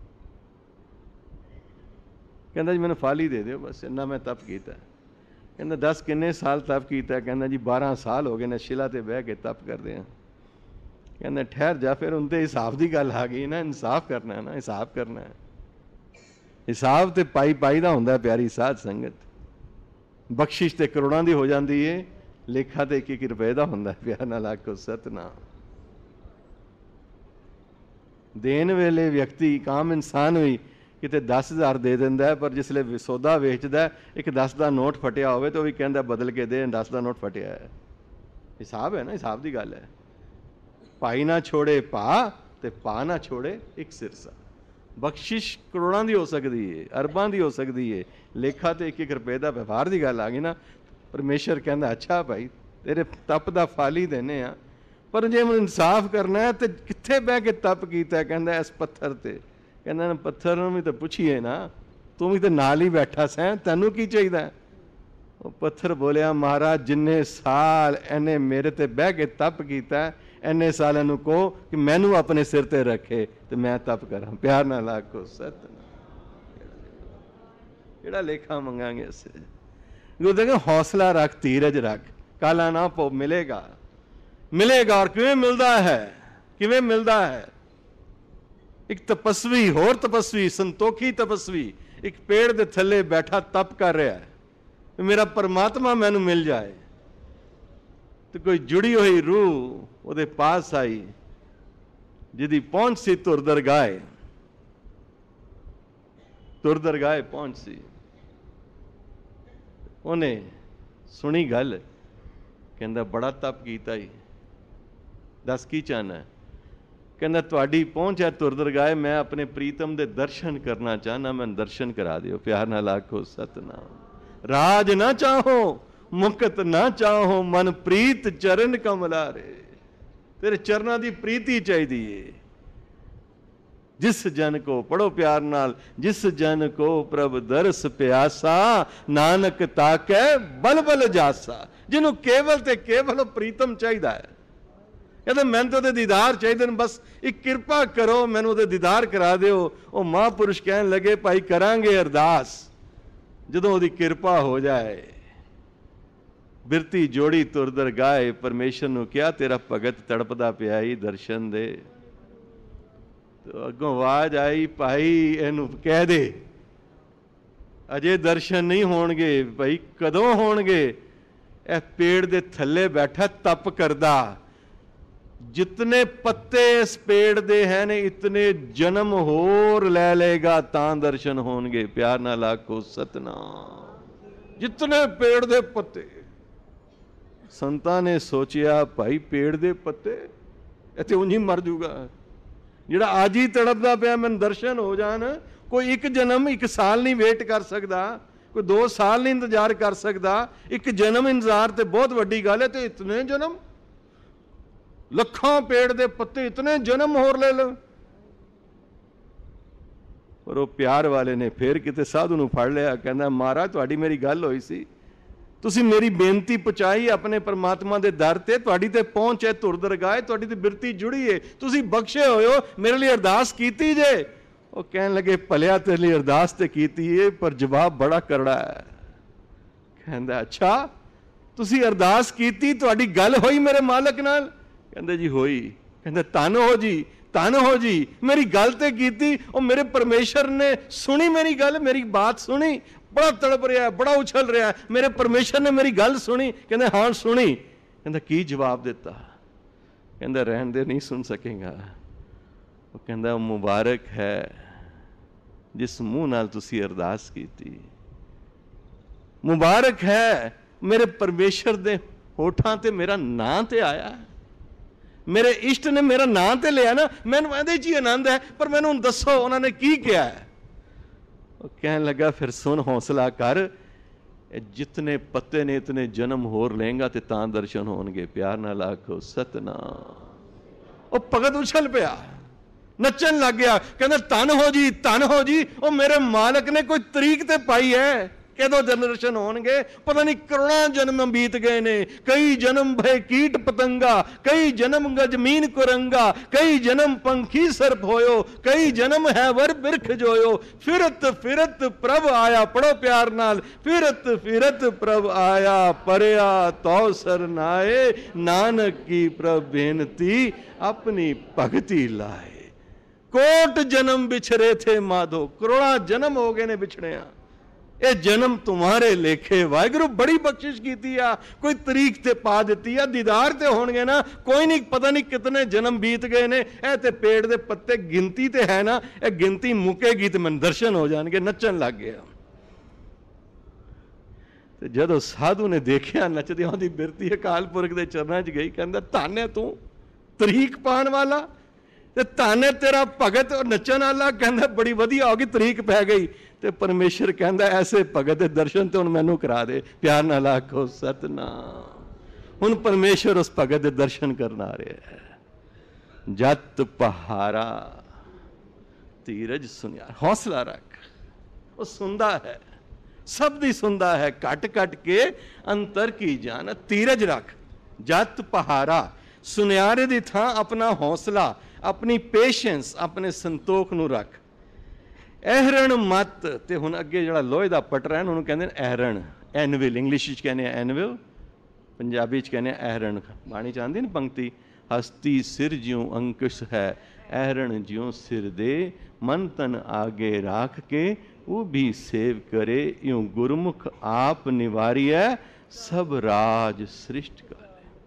ਕਹਿੰਦਾ ਜੀ ਮੈਨੂੰ ਫਲ ਹੀ ਦੇ ਦਿਓ, ਬਸ ਇੰਨਾ ਮੈਂ ਤਪ ਕੀਤਾ। ਕਹਿੰਦਾ 10 ਕਿੰਨੇ ਸਾਲ ਤਪ ਕੀਤਾ? ਕਹਿੰਦਾ ਜੀ 12 ਸਾਲ ਹੋ ਗਏ ਨੇ ਸ਼ਿਲਾ ਤੇ ਬਹਿ ਕੇ ਤਪ ਕਰਦੇ ਆ। ਕਹਿੰਦਾ ਠਹਿਰ ਜਾ, ਫਿਰ ਉਹਦੇ ਹਿਸਾਬ ਦੀ ਗੱਲ ਆ ਗਈ ਨਾ, ਇਨਸਾਫ ਕਰਨਾ ਨਾ, ਹਿਸਾਬ ਕਰਨਾ। ਹਿਸਾਬ ਤੇ ਪਾਈ ਦਾ ਹੁੰਦਾ ਪਿਆਰੀ ਸਾਧ ਸੰਗਤ। ਬਖਸ਼ਿਸ਼ ਤੇ ਕਰੋੜਾਂ ਦੀ ਹੋ ਜਾਂਦੀ ਏ, ਲੇਖਾ ਤੇ 1-1 ਰੁਪਏ ਦਾ ਹੁੰਦਾ। ਪਿਆਰ ਨਾਲ ਆਖੋ ਸਤਨਾਮ। ਦੇਣ ਵੇਲੇ ਵਿਅਕਤੀ ਕਾਮ ਇਨਸਾਨ ਵੀ ਕਿਤੇ 10,000 ਦੇ ਦਿੰਦਾ, ਪਰ ਜਿਸਲੇ ਸੌਦਾ ਵੇਚਦਾ ਇੱਕ 10 ਦਾ ਨੋਟ ਫਟਿਆ ਹੋਵੇ ਤਾਂ ਉਹ ਵੀ ਕਹਿੰਦਾ ਬਦਲ ਕੇ ਦੇ, 10 ਦਾ ਨੋਟ ਫਟਿਆ ਹੈ। ਹਿਸਾਬ ਹੈ ਨਾ, ਹਿਸਾਬ ਦੀ ਗੱਲ ਹੈ। ਭਾਈ ਨਾ ਛੋੜੇ ਭਾ ਤੇ ਭਾ ਨਾ ਛੋੜੇ ਇੱਕ ਸਿਰਸਾ। ਬਖਸ਼ਿਸ਼ ਕਰੋੜਾਂ ਦੀ ਹੋ ਸਕਦੀ ਹੈ, ਅਰਬਾਂ ਦੀ ਹੋ ਸਕਦੀ ਹੈ, ਲੇਖਾ ਤੇ 1-1 ਰੁਪਏ ਦਾ ਵਪਾਰ ਦੀ ਗੱਲ ਆ ਗਈ ਨਾ। ਪਰਮੇਸ਼ਰ ਕਹਿੰਦਾ ਅੱਛਾ ਭਾਈ ਤੇਰੇ ਤਪ ਦਾ ਫਲ ਹੀ ਦੇਣੇ ਆ, ਪਰ ਜੇ ਮੈਨੂੰ ਇਨਸਾਫ ਕਰਨਾ ਹੈ ਤੇ ਕਿੱਥੇ ਬਹਿ ਕੇ ਤਪ ਕੀਤਾ? ਕਹਿੰਦਾ ਇਸ ਪੱਥਰ ਤੇ। ਕਹਿੰਦਾ ਪੱਥਰ ਨੂੰ ਵੀ ਤਾਂ ਪੁੱਛੀਏ ਨਾ, ਤੂੰ ਵੀ ਤਾਂ ਨਾਲ ਹੀ ਬੈਠਾ ਸੈਂ, ਤੈਨੂੰ ਕੀ ਚਾਹੀਦਾ? ਉਹ ਪੱਥਰ ਬੋਲਿਆ ਮਹਾਰਾਜ ਜਿੰਨੇ ਸਾਲ ਇਹਨੇ ਮੇਰੇ ਤੇ ਬਹਿ ਕੇ ਤਪ ਕੀਤਾ, ਇੰਨੇ ਸਾਲ ਇਹਨੂੰ ਕਹੋ ਕਿ ਮੈਨੂੰ ਆਪਣੇ ਸਿਰ ਤੇ ਰੱਖੇ ਤੇ ਮੈਂ ਤਪ ਕਰਾਂ। ਪਿਆਰ ਨਾਲ ਆਖੋ ਸਤਨਾਮ। ਕਿਹੜਾ ਲੇਖਾ ਮੰਗਾਂਗੇ ਅਸੀਂ? ਗੁਰੂ ਕਹਿੰਦੇ ਹੌਸਲਾ ਰੱਖ, ਧੀਰਜ ਰੱਖ, ਕਾਲਾ ਨਾ ਪੋ, ਮਿਲੇਗਾ ਮਿਲੇਗਾ। ਔਰ ਕਿਵੇਂ ਮਿਲਦਾ ਹੈ? ਕਿਵੇਂ ਮਿਲਦਾ ਹੈ? ਇੱਕ ਤਪਸਵੀ, ਹੋਰ ਤਪਸਵੀ, ਸੰਤੋਖੀ ਤਪਸਵੀ ਇੱਕ ਪੇੜ ਦੇ ਥੱਲੇ ਬੈਠਾ ਤਪ ਕਰ ਰਿਹਾ ਹੈ, ਮੇਰਾ ਪਰਮਾਤਮਾ ਮੈਨੂੰ ਮਿਲ ਜਾਏ। ਤੇ ਕੋਈ ਜੁੜੀ ਹੋਈ ਰੂਹ ਉਹਦੇ ਪਾਸ ਆਈ, ਜਿਹਦੀ ਪਹੁੰਚ ਸੀ ਤੁਰ ਦਰਗਾਹੇ, ਤੁਰ ਦਰਗਾਹੇ ਪਹੁੰਚ ਸੀ। ਉਹਨੇ ਸੁਣੀ ਗੱਲ, ਕਹਿੰਦਾ ਬੜਾ ਤਪ ਕੀਤਾ ਹੀ, ਦੱਸ ਕੀ ਚਾਹਨਾ? ਕਹਿੰਦਾ ਤੁਹਾਡੀ ਪਹੁੰਚ ਹੈ ਤੁਰ ਦਰਗਾਹੇ, ਮੈਂ ਆਪਣੇ ਪ੍ਰੀਤਮ ਦੇ ਦਰਸ਼ਨ ਕਰਨਾ ਚਾਹਨਾ, ਮੈਨੂੰ ਦਰਸ਼ਨ ਕਰਾ ਦਿਓ। ਪਿਆਰ ਨਾਲ ਆਖੋ ਸਤਨਾਮ। ਰਾਜ ਨਾ ਚਾਹੋ ਮੁਕਤ ਨਾ ਚਾਹੋ, ਮਨ ਪ੍ਰੀਤ ਚਰਨ ਕਮਲਾਰੇ। ਤੇਰੇ ਚਰਨਾਂ ਦੀ ਪ੍ਰੀਤੀ ਚਾਹੀਦੀ ਏ। ਜਿਸ ਜਨ ਕੋ, ਪੜੋ ਪਿਆਰ ਨਾਲ, ਜਿਸ ਜਨ ਕੋ ਪ੍ਰਭ ਦਰਸ ਪਿਆਸਾ, ਨਾਨਕ ਤਾਕੈ ਬਲ ਬਲ ਜਾਸਾ। ਜਿਹਨੂੰ ਕੇਵਲ ਤੇ ਕੇਵਲ ਪ੍ਰੀਤਮ ਚਾਹੀਦਾ ਹੈ। ਕਹਿੰਦਾ ਮੈਨੂੰ ਤਾਂ ਉਹਦੇ ਦੀਦਾਰ ਚਾਹੀਦੇ ਨੇ, ਬਸ ਇੱਕ ਕਿਰਪਾ ਕਰੋ, ਮੈਨੂੰ ਉਹਦੇ ਦੀਦਾਰ ਕਰਾ ਦਿਓ। ਉਹ ਮਹਾਂਪੁਰਸ਼ ਕਹਿਣ ਲੱਗੇ ਭਾਈ ਕਰਾਂਗੇ ਅਰਦਾਸ, ਜਦੋਂ ਉਹਦੀ ਕਿਰਪਾ ਹੋ ਜਾਏ। ਬਿਰਤੀ ਜੋੜੀ ਤੁਰ ਦਰਗਾਹੇ, ਪਰਮੇਸ਼ਰ ਨੂੰ ਕਿਹਾ ਤੇਰਾ ਭਗਤ ਤੜਪਦਾ ਪਿਆ ਹੀ, ਦਰਸ਼ਨ ਦੇ। ਅੱਗੋਂ ਆਵਾਜ਼ ਆਈ ਭਾਈ ਇਹਨੂੰ ਕਹਿ ਦੇ ਅਜੇ ਦਰਸ਼ਨ ਨਹੀਂ ਹੋਣਗੇ। ਭਾਈ ਕਦੋਂ ਹੋਣਗੇ? ਇਹ ਪੇੜ ਦੇ ਥੱਲੇ ਬੈਠਾ ਤਪ ਕਰਦਾ, ਜਿਤਨੇ ਪੱਤੇ ਇਸ ਪੇੜ ਦੇ ਹੈ ਨੇ ਇਤਨੇ ਜਨਮ ਹੋਰ ਲੈ ਲਏਗਾ ਤਾਂ ਦਰਸ਼ਨ ਹੋਣਗੇ। ਪਿਆਰ ਨਾਲ ਆਖੋ ਸਤਨਾਮ। ਜਿਤਨੇ ਪੇੜ ਦੇ ਪੱਤੇ। ਸੰਤਾਂ ਨੇ ਸੋਚਿਆ ਭਾਈ ਪੇੜ ਦੇ ਪੱਤੇ, ਇੱਥੇ ਉਂਝ ਹੀ ਮਰ ਜੂਗਾ। ਜਿਹੜਾ ਅੱਜ ਹੀ ਤੜਪਦਾ ਪਿਆ ਮੈਨੂੰ ਦਰਸ਼ਨ ਹੋ ਜਾਣ, ਕੋਈ 1 ਜਨਮ 1 ਸਾਲ ਨਹੀਂ ਵੇਟ ਕਰ ਸਕਦਾ, ਕੋਈ 2 ਸਾਲ ਨਹੀਂ ਇੰਤਜ਼ਾਰ ਕਰ ਸਕਦਾ। 1 ਜਨਮ ਇੰਤਜ਼ਾਰ ਤੇ ਬਹੁਤ ਵੱਡੀ ਗੱਲ ਹੈ, ਤੇ ਇਤਨੇ ਜਨਮ, ਲੱਖਾਂ ਪੇੜ ਦੇ ਪੱਤੇ, ਇਤਨੇ ਜਨਮ ਹੋਰ ਲੈ ਲਓ। ਪਰ ਉਹ ਪਿਆਰ ਵਾਲੇ ਨੇ ਫਿਰ ਕਿਤੇ ਸਾਧੂ ਨੂੰ ਫੜ ਲਿਆ, ਕਹਿੰਦਾ ਮਹਾਰਾਜ ਤੁਹਾਡੀ ਮੇਰੀ ਗੱਲ ਹੋਈ ਸੀ, ਤੁਸੀਂ ਮੇਰੀ ਬੇਨਤੀ ਪਹੁੰਚਾਈ ਆਪਣੇ ਪਰਮਾਤਮਾ ਦੇ ਦਰ ਤੇ, ਤੁਹਾਡੀ ਤੇ ਪਹੁੰਚ ਹੈ ਤੁਰ ਦਰਗਾਹੇ, ਤੁਹਾਡੀ ਤੇ ਬਿਰਤੀ ਜੁੜੀ ਹੈ, ਤੁਸੀਂ ਬਖਸ਼ੇ ਹੋਏ ਹੋ, ਮੇਰੇ ਲਈ ਅਰਦਾਸ ਕੀਤੀ ਜੇ। ਉਹ ਕਹਿਣ ਲੱਗੇ ਭਲਿਆ ਤੇਰੇ ਲਈ ਅਰਦਾਸ ਤੇ ਕੀਤੀ ਹੈ, ਪਰ ਜਵਾਬ ਬੜਾ ਕਰੜਾ ਹੈ। ਕਹਿੰਦਾ ਅੱਛਾ ਤੁਸੀਂ ਅਰਦਾਸ ਕੀਤੀ, ਤੁਹਾਡੀ ਗੱਲ ਹੋਈ ਮੇਰੇ ਮਾਲਕ ਨਾਲ? ਕਹਿੰਦੇ ਜੀ ਹੋਈ। ਕਹਿੰਦਾ ਧੰਨ ਹੋ ਜੀ, ਧੰਨ ਹੋ ਜੀ, ਮੇਰੀ ਗੱਲ ਤੇ ਕੀਤੀ, ਉਹ ਮੇਰੇ ਪਰਮੇਸ਼ਰ ਨੇ ਸੁਣੀ ਮੇਰੀ ਗੱਲ, ਮੇਰੀ ਬਾਤ ਸੁਣੀ। ਬੜਾ ਤੜਪ ਰਿਹਾ, ਬੜਾ ਉਛਲ ਰਿਹਾ, ਮੇਰੇ ਪਰਮੇਸ਼ਰ ਨੇ ਮੇਰੀ ਗੱਲ ਸੁਣੀ। ਕਹਿੰਦੇ ਹਾਂ ਸੁਣੀ। ਕਹਿੰਦਾ ਕੀ ਜਵਾਬ ਦਿੱਤਾ? ਕਹਿੰਦਾ ਰਹਿਣ ਦੇ, ਨਹੀਂ ਸੁਣ ਸਕੇਗਾ। ਉਹ ਕਹਿੰਦਾ ਮੁਬਾਰਕ ਹੈ ਜਿਸ ਮੂੰਹ ਨਾਲ ਤੁਸੀਂ ਅਰਦਾਸ ਕੀਤੀ, ਮੁਬਾਰਕ ਹੈ ਮੇਰੇ ਪਰਮੇਸ਼ਰ ਦੇ ਹੋਠਾਂ ਤੇ ਮੇਰਾ ਨਾਂ ਤੇ ਆਇਆ, ਮੇਰੇ ਇਸ਼ਟ ਨੇ ਮੇਰਾ ਨਾਂ ਤੇ ਲਿਆ ਨਾ, ਮੈਨੂੰ ਇਹਦੇ 'ਚ ਹੀ ਆਨੰਦ ਹੈ। ਪਰ ਮੈਨੂੰ ਦੱਸੋ ਉਹਨਾਂ ਨੇ ਕੀ ਕਿਹਾ ਹੈ? ਉਹ ਕਹਿਣ ਲੱਗਾ ਫਿਰ ਸੁਣ, ਹੌਸਲਾ ਕਰ, जितने पत्ते ने इतने जन्म होर लेंगा तो तां दर्शन होणगे। प्यार नाल आखो सतनाम। वो भगत उछल पिया, नचन लग गया, कहंदा धन हो जी, धन हो जी। वो मेरे मालक ने कोई तरीक ते पाई है, कदों दर्शन होणगे? पता नहीं करोड़ां जन्म बीत गए ने। कई जन्म भय कीट पतंगा, कई जन्म गजमीन कुरंगा, कई जन्म पंखी सर्प होयो, कई जन्म है वर बिरख जोयो। फिरत फिरत प्रभ आया, पढ़ो प्यार नाल, फिरत फिरत प्रभ आया, परया तो सरनाए, नानक की प्रभ बेनती अपनी भगति लाए। कोट जन्म बिछरे थे माधो, करोड़ां जन्म हो गए ने बिछड़िया, ये जन्म तुम्हारे लेखे। वाहिगुरू बड़ी बख्शिश की आ, कोई तरीक ते पा दी आ, दीदार ते होणगे ना। कोई नहीं, पता नहीं कितने जन्म बीत गए ने। ए ते पेड़ दे पत्ते गिनती ते है ना, ये गिनती मुकेगी तो मैनूं दर्शन हो जाणगे। नचन लग गया। ते जदों साधु ने देखिया नचदे ओहदी बिरती अकाल पुरख दे चरनां 'च गई, कहंदा धन है तू तरीक पाण वाला, ते धन है तेरा भगत और नचन वाला। कहंदा बड़ी वधिया हो गई, तरीक पै गई। ते परमेश्वर कहंदा ऐसे भगत दे दर्शन ते हुण मैनूं करा दे। प्यार नाल आखो सतनाम। हुण परमेश्वर उस भगत दे दर्शन करन आ रहा है। जत पहारा धीरज सुनिया, हौसला रख। वो सुनदा है, सब दी सुनदा है, कट कट के अंतर की जान। धीरज रख। जत पहारा, सुनियारे दी थां अपना हौसला, अपनी पेशेंस, अपने संतोख नूं रख। एहरण मत। ते हुण अगे जिहड़ा लोहे दा पटरा है उहनूं कहंदे ने एहरण, एनविल। इंग्लिश च कहने एनविल, पंजाबी च कहने एहरण। बाणी च आंदी ना पंक्ति, हस्ती सिर ज्यों अंकुश है, एहरण ज्यों सिर दे, मन तन आगे राख के वो भी सेव करे, यूं गुरमुख आप निवारिय, सब राज सृष्ट कर।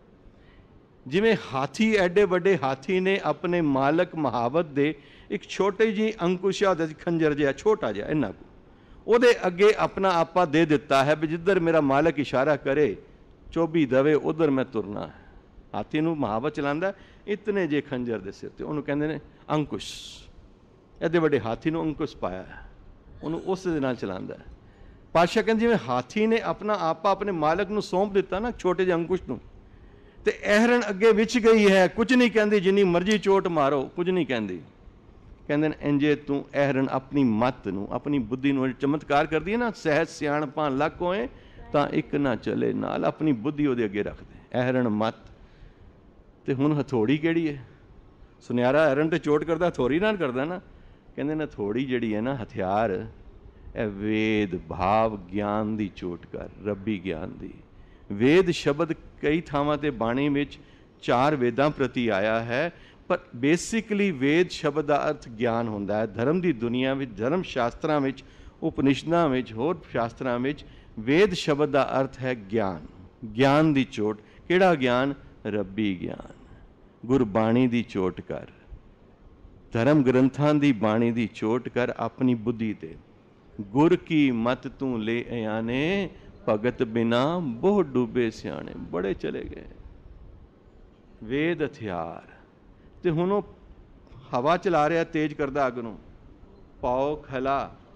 जिवें हाथी, एडे वड्डे हाथी ने अपने मालक महावत दे एक छोटे जी अंकुश होता सी, खंजर जिहा छोटा जिहा इन्ना को, ਉਹਦੇ ਅੱਗੇ अपना आपा दे दिता है भी जिधर मेरा मालक इशारा करे, चोबी दवे उधर मैं तुरना है। हाथी नूं महावत चलांदा इतने जे खंजर दे सिर ते, ਉਹਨੂੰ ਕਹਿੰਦੇ ਨੇ अंकुश। एडे वड्डे हाथी नूं अंकुश पाया है, ਉਹਨੂੰ उस दे नाल चलांदा है। पातशाह कहंदे जिवें हाथी ने अपना आपा अपने मालक नूं सौंप दिता ना छोटे जे अंकुश नूं, ते एहरण अगे विच गई है, कुछ नहीं कहती, जिन्नी मर्जी चोट मारो कुछ नहीं कहती। कहते हैं इंजे तू एहरण अपनी मत नूं, अपनी बुद्धि नूं चमत्कार कर दी है ना, सहज सियाणपां लख होए तां इक ना चले नाल, अपनी बुद्धि उहदे अगे रख दे। एहरण मत। ते हुण हथौड़ी किहड़ी है? सुनियारा एहरण ते चोट करदा, हथौड़ी नाल करदा ना। कहंदे ने हथौड़ी जिहड़ी है ना हथियार, ए वेद भाव ज्ञान दी चोट कर, रब्बी ज्ञान दी। वेद शब्द कई थावां ते बाणी विच 4 वेदां प्रति आया है, पर बेसिकली वेद शब्द का अर्थ ज्ञान होंदा है। धर्म की दुनिया में, धर्म शास्त्रां विच, उपनिषदां विच, होर शास्त्रां विच वेद शब्द का अर्थ है ज्ञान। ज्ञान की चोट। किहड़ा ज्ञान? रब्बी ज्ञान। गुरबाणी की चोट कर, धर्म ग्रंथां की बाणी की चोट कर अपनी बुद्धि ते। गुर की मत तू ले आने, भगत बिना बहुत डूबे सियाने। बड़े चले गए। वेद हथियार। ते हुण ओह हवा चला रहा, तेज करदा अग नूं, पाओ खला।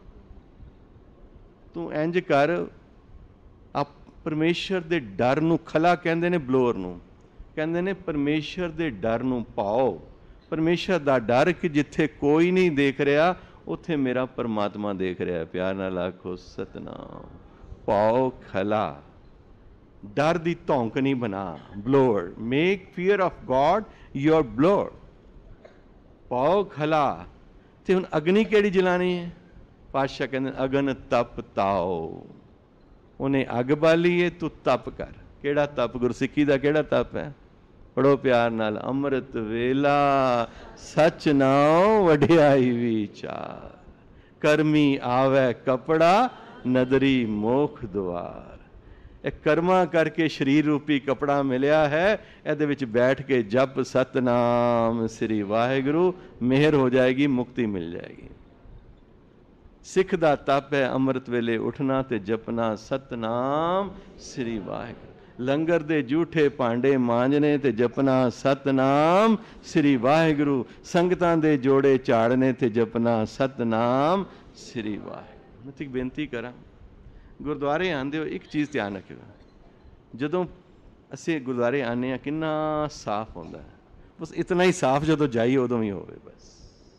तू इंज कर, आप परमेश्वर दे डर नूं, खला कहंदे ने बलोर नूं, कहंदे ने परमेश्वर दे डर नूं पाओ। परमेश्वर दा डर कि जिथे कोई नहीं देख रहा उत्थे मेरा परमात्मा देख रहा है। प्यार नाल आखो सतनाम। पाओ खला। डर दी धौंक नहीं बना, ब्लोर। Make fear of God your ब्लोर। पाओ खला। ते हुण अग्नि केड़ी जलानी है? पातशाह कहंदे अगन तप ताओ। उन्हें अग बाली है, तू तप कर। केड़ा तप? गुरसिੱਖੀ दा केड़ा तप है? पढ़ो प्यार नाल। अमृत वेला सच नाओ वढियाई विचार, करमी आवे कपड़ा नदरी मोख द्वार। कर्मा करके शरीर रूपी कपड़ा मिलिया है, ਇਹਦੇ ਵਿੱਚ बैठ के जप सतनाम श्री वाहेगुरु, मेहर हो जाएगी, मुक्ति मिल जाएगी। सिख दा तप है अमृत वेले उठना ते जपना सतनाम श्री वाहेगुरु। लंगर दे जूठे भांडे मांजने ते जपना सतनाम श्री वाहेगुरु। संगतां दे जोड़े झाड़ने ते जपना सतनाम श्री वाहेगुरु। मैं ते बेनती करा, ਗੁਰਦੁਆਰੇ ਆਉਂਦੇ ਹੋ ਇੱਕ ਚੀਜ਼ ਧਿਆਨ ਰੱਖਿਓ, ਜਦੋਂ ਅਸੀਂ ਗੁਰਦੁਆਰੇ ਆਉਂਦੇ ਹਾਂ ਕਿੰਨਾ ਸਾਫ਼ ਹੁੰਦਾ ਹੈ, ਬਸ ਇਤਨਾ ਹੀ ਸਾਫ਼ ਜਦੋਂ ਜਾਈਏ ਉਦੋਂ ਵੀ ਹੋਵੇ। ਬਸ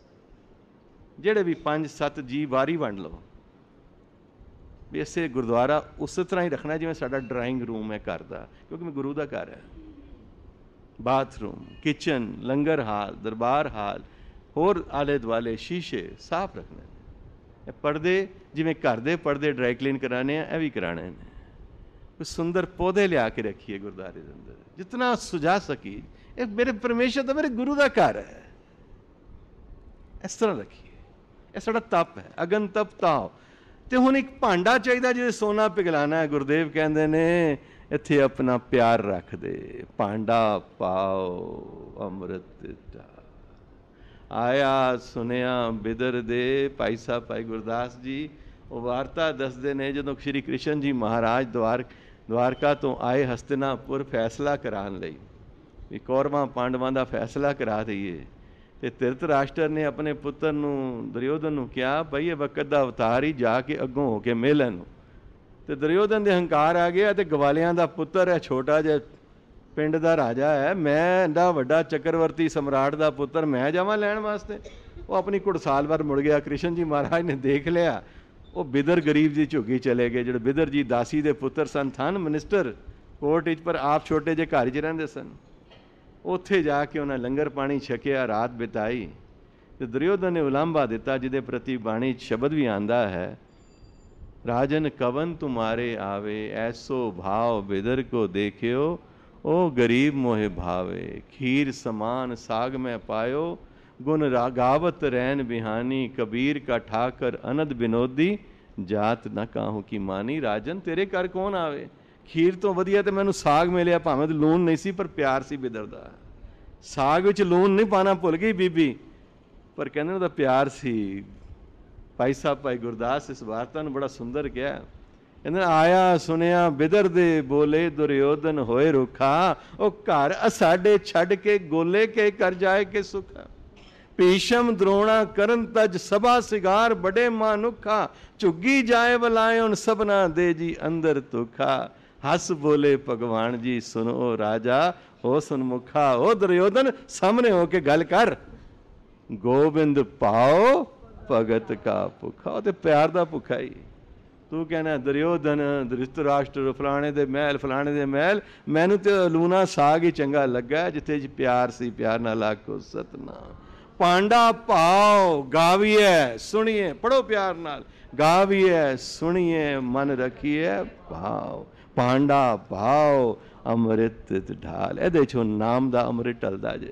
ਜਿਹੜੇ ਵੀ 5-7 ਜੀ ਵਾਰੀ ਵੰਡ ਲਓ ਵੀ ਅਸੀਂ ਗੁਰਦੁਆਰਾ ਉਸੇ ਤਰ੍ਹਾਂ ਹੀ ਰੱਖਣਾ ਜਿਵੇਂ ਸਾਡਾ ਡਰਾਇੰਗ ਰੂਮ ਹੈ ਘਰ ਦਾ, ਕਿਉਂਕਿ ਮੈਂ ਗੁਰੂ ਦਾ ਘਰ ਹੈ। ਬਾਥਰੂਮ, ਕਿਚਨ, ਲੰਗਰ ਹਾਲ, ਦਰਬਾਰ ਹਾਲ, ਹੋਰ ਆਲੇ ਦੁਆਲੇ ਸ਼ੀਸ਼ੇ ਸਾਫ਼ ਰੱਖਣੇ ਨੇ। ਇਹ ਪਰਦੇ ਜਿਵੇਂ ਘਰ ਦੇ ਪਰਦੇ ਡਰਾਈ ਕਲੀਨ ਕਰਾਣੇ ਆ, ਇਹ ਵੀ ਕਰਾਣੇ ਨੇ। ਕੋਈ ਸੁੰਦਰ ਪੌਦੇ ਲਿਆ ਕੇ ਰੱਖੀਏ ਗੁਰਦੁਆਰੇ ਦੇ ਅੰਦਰ ਜਿਤਨਾ ਸੁਝਾ ਸਕੀ। ਇਹ ਮੇਰੇ ਪਰਮੇਸ਼ਰ ਦਾ, ਮੇਰੇ ਗੁਰੂ ਦਾ ਘਰ ਹੈ, ਇਸ ਤਰ੍ਹਾਂ ਰੱਖੀਏ। ਇਹ ਸਾਡਾ ਤਪ ਹੈ, ਅਗਨ ਤਪ ਤਾਓ। ਤੇ ਹੁਣ ਇੱਕ ਭਾਂਡਾ ਚਾਹੀਦਾ ਜਿਹਦੇ ਸੋਨਾ ਪਿਘਲਾਣਾ ਹੈ। ਗੁਰਦੇਵ ਕਹਿੰਦੇ ਨੇ ਇੱਥੇ ਆਪਣਾ ਪਿਆਰ ਰੱਖ ਦੇ, ਭਾਂਡਾ ਪਾਓ ਅੰਮ੍ਰਿਤ ਦਾ। ਆਇਆ ਸੁਣਿਆ ਬਿਦਰ ਦੇ। ਭਾਈ ਸਾਹਿਬ ਭਾਈ ਗੁਰਦਾਸ ਜੀ ਉਹ ਵਾਰਤਾ ਦੱਸਦੇ ਨੇ, ਜਦੋਂ ਸ਼੍ਰੀ ਕ੍ਰਿਸ਼ਨ ਜੀ ਮਹਾਰਾਜ ਦਵਾਰਕਾ ਤੋਂ ਆਏ ਹਸਤਿਨਾਪੁਰ ਫੈਸਲਾ ਕਰਾਉਣ ਲਈ ਵੀ ਕੌਰਵਾਂ ਪਾਂਡਵਾਂ ਦਾ ਫੈਸਲਾ ਕਰਾ ਦਈਏ, ਤੇ ਧ੍ਰਿਤਰਾਸ਼ਟਰ ਨੇ ਆਪਣੇ ਪੁੱਤਰ ਨੂੰ ਦੁਰਯੋਧਨ ਨੂੰ ਕਿਹਾ ਭਈ ਇਹ ਵਕਤ ਦਾ ਅਵਤਾਰ ਹੀ, ਜਾ ਕੇ ਅੱਗੋਂ ਹੋ ਕੇ ਮਿਲ ਇਹਨੂੰ। ਤੇ ਦੁਰਯੋਧਨ ਦੇ ਹੰਕਾਰ ਆ ਗਿਆ ਤੇ ਗਵਾਲਿਆਂ ਦਾ ਪੁੱਤਰ ਹੈ, ਛੋਟਾ ਜਿਹਾ ਪਿੰਡ ਦਾ ਰਾਜਾ ਹੈ, ਮੈਂ ਇੰਨਾ ਵੱਡਾ ਚੱਕਰਵਰਤੀ ਸਮਰਾਟ ਦਾ ਪੁੱਤਰ ਮੈਂ ਜਾਵਾਂ ਲੈਣ ਵਾਸਤੇ। ਉਹ ਆਪਣੀ ਘੁੜਸਾਲ ਵੱਲ ਮੁੜ ਗਿਆ। ਕ੍ਰਿਸ਼ਨ ਜੀ ਮਹਾਰਾਜ ਨੇ ਦੇਖ ਲਿਆ। ਉਹ ਬਿਦਰ ਗਰੀਬ ਦੀ ਝੁੱਗੀ ਚਲੇ ਗਏ। ਜਿਹੜੇ ਬਿਦਰ ਜੀ ਦਾਸੀ ਦੇ ਪੁੱਤਰ ਸਨ, ਥਨ ਮਿਨਿਸਟਰ ਕੋਰਟ ਵਿੱਚ, ਪਰ ਆਪ ਛੋਟੇ ਜਿਹੇ ਘਰ 'ਚ ਰਹਿੰਦੇ ਸਨ। ਉੱਥੇ ਜਾ ਕੇ ਉਹਨਾਂ ਲੰਗਰ ਪਾਣੀ ਛਕਿਆ, ਰਾਤ ਬਿਤਾਈ। ਤੇ ਦੁਰਯੋਧਨ ਨੇ ਉਲਾਂਭਾ ਦਿੱਤਾ, ਜਿਹਦੇ ਪ੍ਰਤੀ ਬਾਣੀ ਸ਼ਬਦ ਵੀ ਆਂਦਾ ਹੈ, ਰਾਜਨ ਕਵਨ ਤੁਮਾਰੇ ਆਵੇ, ਐਸੋ ਭਾਵ ਬਿਦਰ ਕੋ ਦੇਖਿਓ, ਉਹ ਗਰੀਬ ਮੋਹਿ ਭਾਵੇ। ਖੀਰ ਸਮਾਨ ਸਾਗ ਮੈਂ ਪਾਇਓ, ਗੁਣ ਰਾਗਾਵਤ ਰੈਨ ਬਿਹਾਨੀ, ਕਬੀਰ ਕਾ ਠਾਕਰ ਅਨਦ ਬਿਨੋਦੀ, ਜਾਤ ਨਾ ਕਾਹੂ ਕੀ ਮਾਨੀ। ਰਾਜਨ ਤੇਰੇ ਘਰ ਕੌਣ ਆਵੇ, ਖੀਰ ਤੋਂ ਵਧੀਆ ਤੇ ਮੈਨੂੰ ਸਾਗ ਮਿਲਿਆ, ਭਾਵੇਂ ਲੂਣ ਨਹੀਂ ਸੀ ਪਰ ਪਿਆਰ ਸੀ ਬਿਦਰ ਦਾ। ਸਾਗ ਵਿੱਚ ਲੂਣ ਨਹੀਂ ਪਾਣਾ ਭੁੱਲ ਗਈ ਬੀਬੀ, ਪਰ ਕਹਿੰਦੇ ਉਹਦਾ ਪਿਆਰ ਸੀ। ਭਾਈ ਸਾਹਿਬ ਭਾਈ ਗੁਰਦਾਸ ਇਸ ਵਾਰਤਾ ਨੂੰ ਬੜਾ ਸੁੰਦਰ ਕਿਹਾ। ਕਹਿੰਦੇ ਆਇਆ ਸੁਣਿਆ ਬਿਦਰ ਦੇ, ਬੋਲੇ ਦੁਰਯੋਧਨ ਹੋਏ ਰੁੱਖਾ, ਉਹ ਘਰ ਸਾਡੇ ਛੱਡ ਕੇ ਗੋਲੇ ਕੇ ਕਰ ਜਾਏ ਕੇ ਸੁਖਾ। ਭੀਸ਼ਮ ਦਰੋਣਾ ਕਰਨ ਤਜ ਸਭਾ ਸਿਗਾਰ, ਬੜੇ ਮਾਨੁਖਾ, ਝੁੱਗੀ ਜਾਏ ਬਲਾਏ ਉਨ ਸਭਨਾ ਦੇ ਜੀ ਅੰਦਰ ਤੁਖਾ। ਹੱਸ ਬੋਲੇ ਭਗਵਾਨ ਜੀ ਸੁਣੋ ਰਾਜਾ ਹੋ ਸਨਮੁਖਾ। ਉਹ ਦੁਰਯੋਧਨ ਸਾਹਮਣੇ ਹੋ ਕੇ ਗੱਲ ਕਰ, ਗੋਬਿੰਦ ਪਾਓ ਭਗਤ ਕਾ ਭੁੱਖਾ। ਉਹ ਤੇ ਪਿਆਰ ਦਾ ਭੁੱਖਾ ਹੀ। ਤੂੰ ਕਹਿਣਾ ਦੁਰਯੋਧਨ ਧ੍ਰਿਤਰਾਸ਼ਟਰ ਫਲਾਣੇ ਦੇ ਮਹਿਲ ਫਲਾਣੇ ਦੇ ਮਹਿਲ, ਮੈਨੂੰ ਤੇ ਲੂਣਾ ਸਾਗ ਹੀ ਚੰਗਾ ਲੱਗਾ ਜਿੱਥੇ ਪਿਆਰ ਸੀ। ਪਿਆਰ ਨਾਲ ਆਖੋ ਸਤਨਾਮ। ਪਾਂਡਾ ਭਾਓ ਗਾਵੀਏ ਸੁਣੀਏ, ਪੜੋ ਪਿਆਰ ਨਾਲ, ਗਾਵੀਏ ਸੁਣੀਏ ਮਨ ਰੱਖੀਏ ਭਾਵ। ਪਾਂਡਾ ਭਾਓ ਅੰਮ੍ਰਿਤ ਢਾਲ। ਇਹਦੇ 'ਚੋਂ ਨਾਮ ਦਾ ਅੰਮ੍ਰਿਤ ਢਲਦਾ ਜੇ।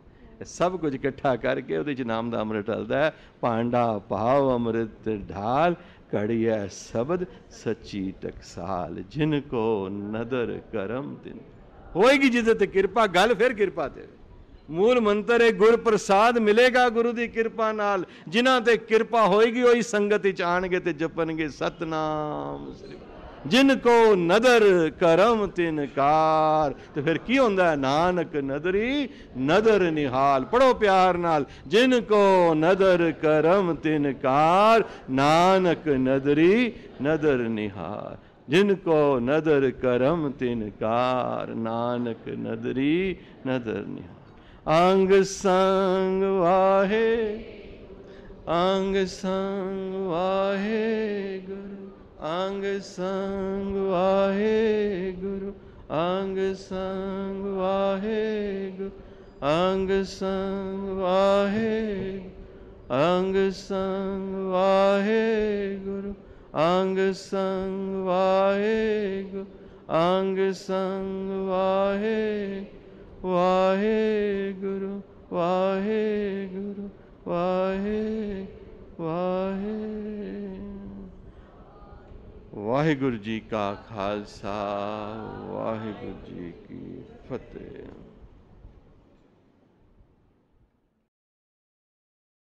ਸਭ ਕੁਝ ਇਕੱਠਾ ਕਰਕੇ ਉਹਦੇ 'ਚ ਨਾਮ ਦਾ ਅੰਮ੍ਰਿਤ ਢਲਦਾ ਹੈ। ਪਾਂਡਾ ਭਾਵ ਅੰਮ੍ਰਿਤ ਢਾਲ, ਕੜੀਐ ਸ਼ਬਦ ਸੱਚੀ ਟਕਸਾਲ। ਜਿਨ ਕੋ ਨਦਰ ਕਰਮ ਦਿਨ। ਹੋਏਗੀ ਜਿਹਦੇ ਤੇ ਕਿਰਪਾ, ਗੱਲ ਫਿਰ ਕਿਰਪਾ ਤੇ। ਮੂਲ ਮੰਤਰ ਹੈ ਗੁਰ ਪ੍ਰਸਾਦ ਮਿਲੇਗਾ ਗੁਰੂ ਦੀ ਕਿਰਪਾ ਨਾਲ। ਜਿਨ੍ਹਾਂ ਤੇ ਕਿਰਪਾ ਹੋਏਗੀ ਉਹੀ ਸੰਗਤ ਵਿੱਚ ਆਣਗੇ ਤੇ ਜਪਣਗੇ ਸਤਨਾਮ ਸ੍ਰੀ। ਜਿਨ ਕੋ ਨਦਰ ਕਰਮ ਤਿਨਕਾਰ। ਤੇ ਫਿਰ ਕੀ ਹੁੰਦਾ ਹੈ, ਨਾਨਕ ਨਦਰੀ ਨਦਰ ਨਿਹਾਲ। ਪੜੋ ਪਿਆਰ ਨਾਲ, ਜਿਨ ਕੋ ਨਦਰ ਕਰਮ ਤਿਨਕਾਰ, ਨਾਨਕ ਨਦਰੀ ਨਦਰ ਨਿਹਾਲ। ਜਿਨ ਕੋ ਨਦਰ ਕਰਮ ਤਿਨਕਾਰ, ਨਾਨਕ ਨਦਰੀ ਨਦਰ ਨਿਹਾਲ। ਅੰਗ ਸੰਗ ਵਾਹੇ, ਅੰਗ ਸੰਗ ਵਾਹਿਗੁਰੂ, ਅੰਗ ਸੰਗ ਵਾਹਿਗੁਰੂ, ਅੰਗ ਸੰਗ ਵਾਹਿਗੁਰੂ, ਅੰਗ ਸੰਗ ਵਾਹਿਗੁਰੂ, ਅੰਗ ਸੰਗ ਵਾਹਿਗੁਰੂ, ਅੰਗ ਸੰਗ ਵਾਹਿਗੁਰੂ, ਅੰਗ ਸੰਗ ਵਾਹਿਗੁਰੂ। ਵਾਹਿਗੁਰੂ ਵਾਹਿਗੁਰੂ ਵਾਹਿ ਵਾਹਿ। ਵਾਹਿਗੁਰੂ ਜੀ ਕਾ ਖਾਲਸਾ, ਵਾਹਿਗੁਰੂ ਜੀ ਕੀ ਫਤਿਹ।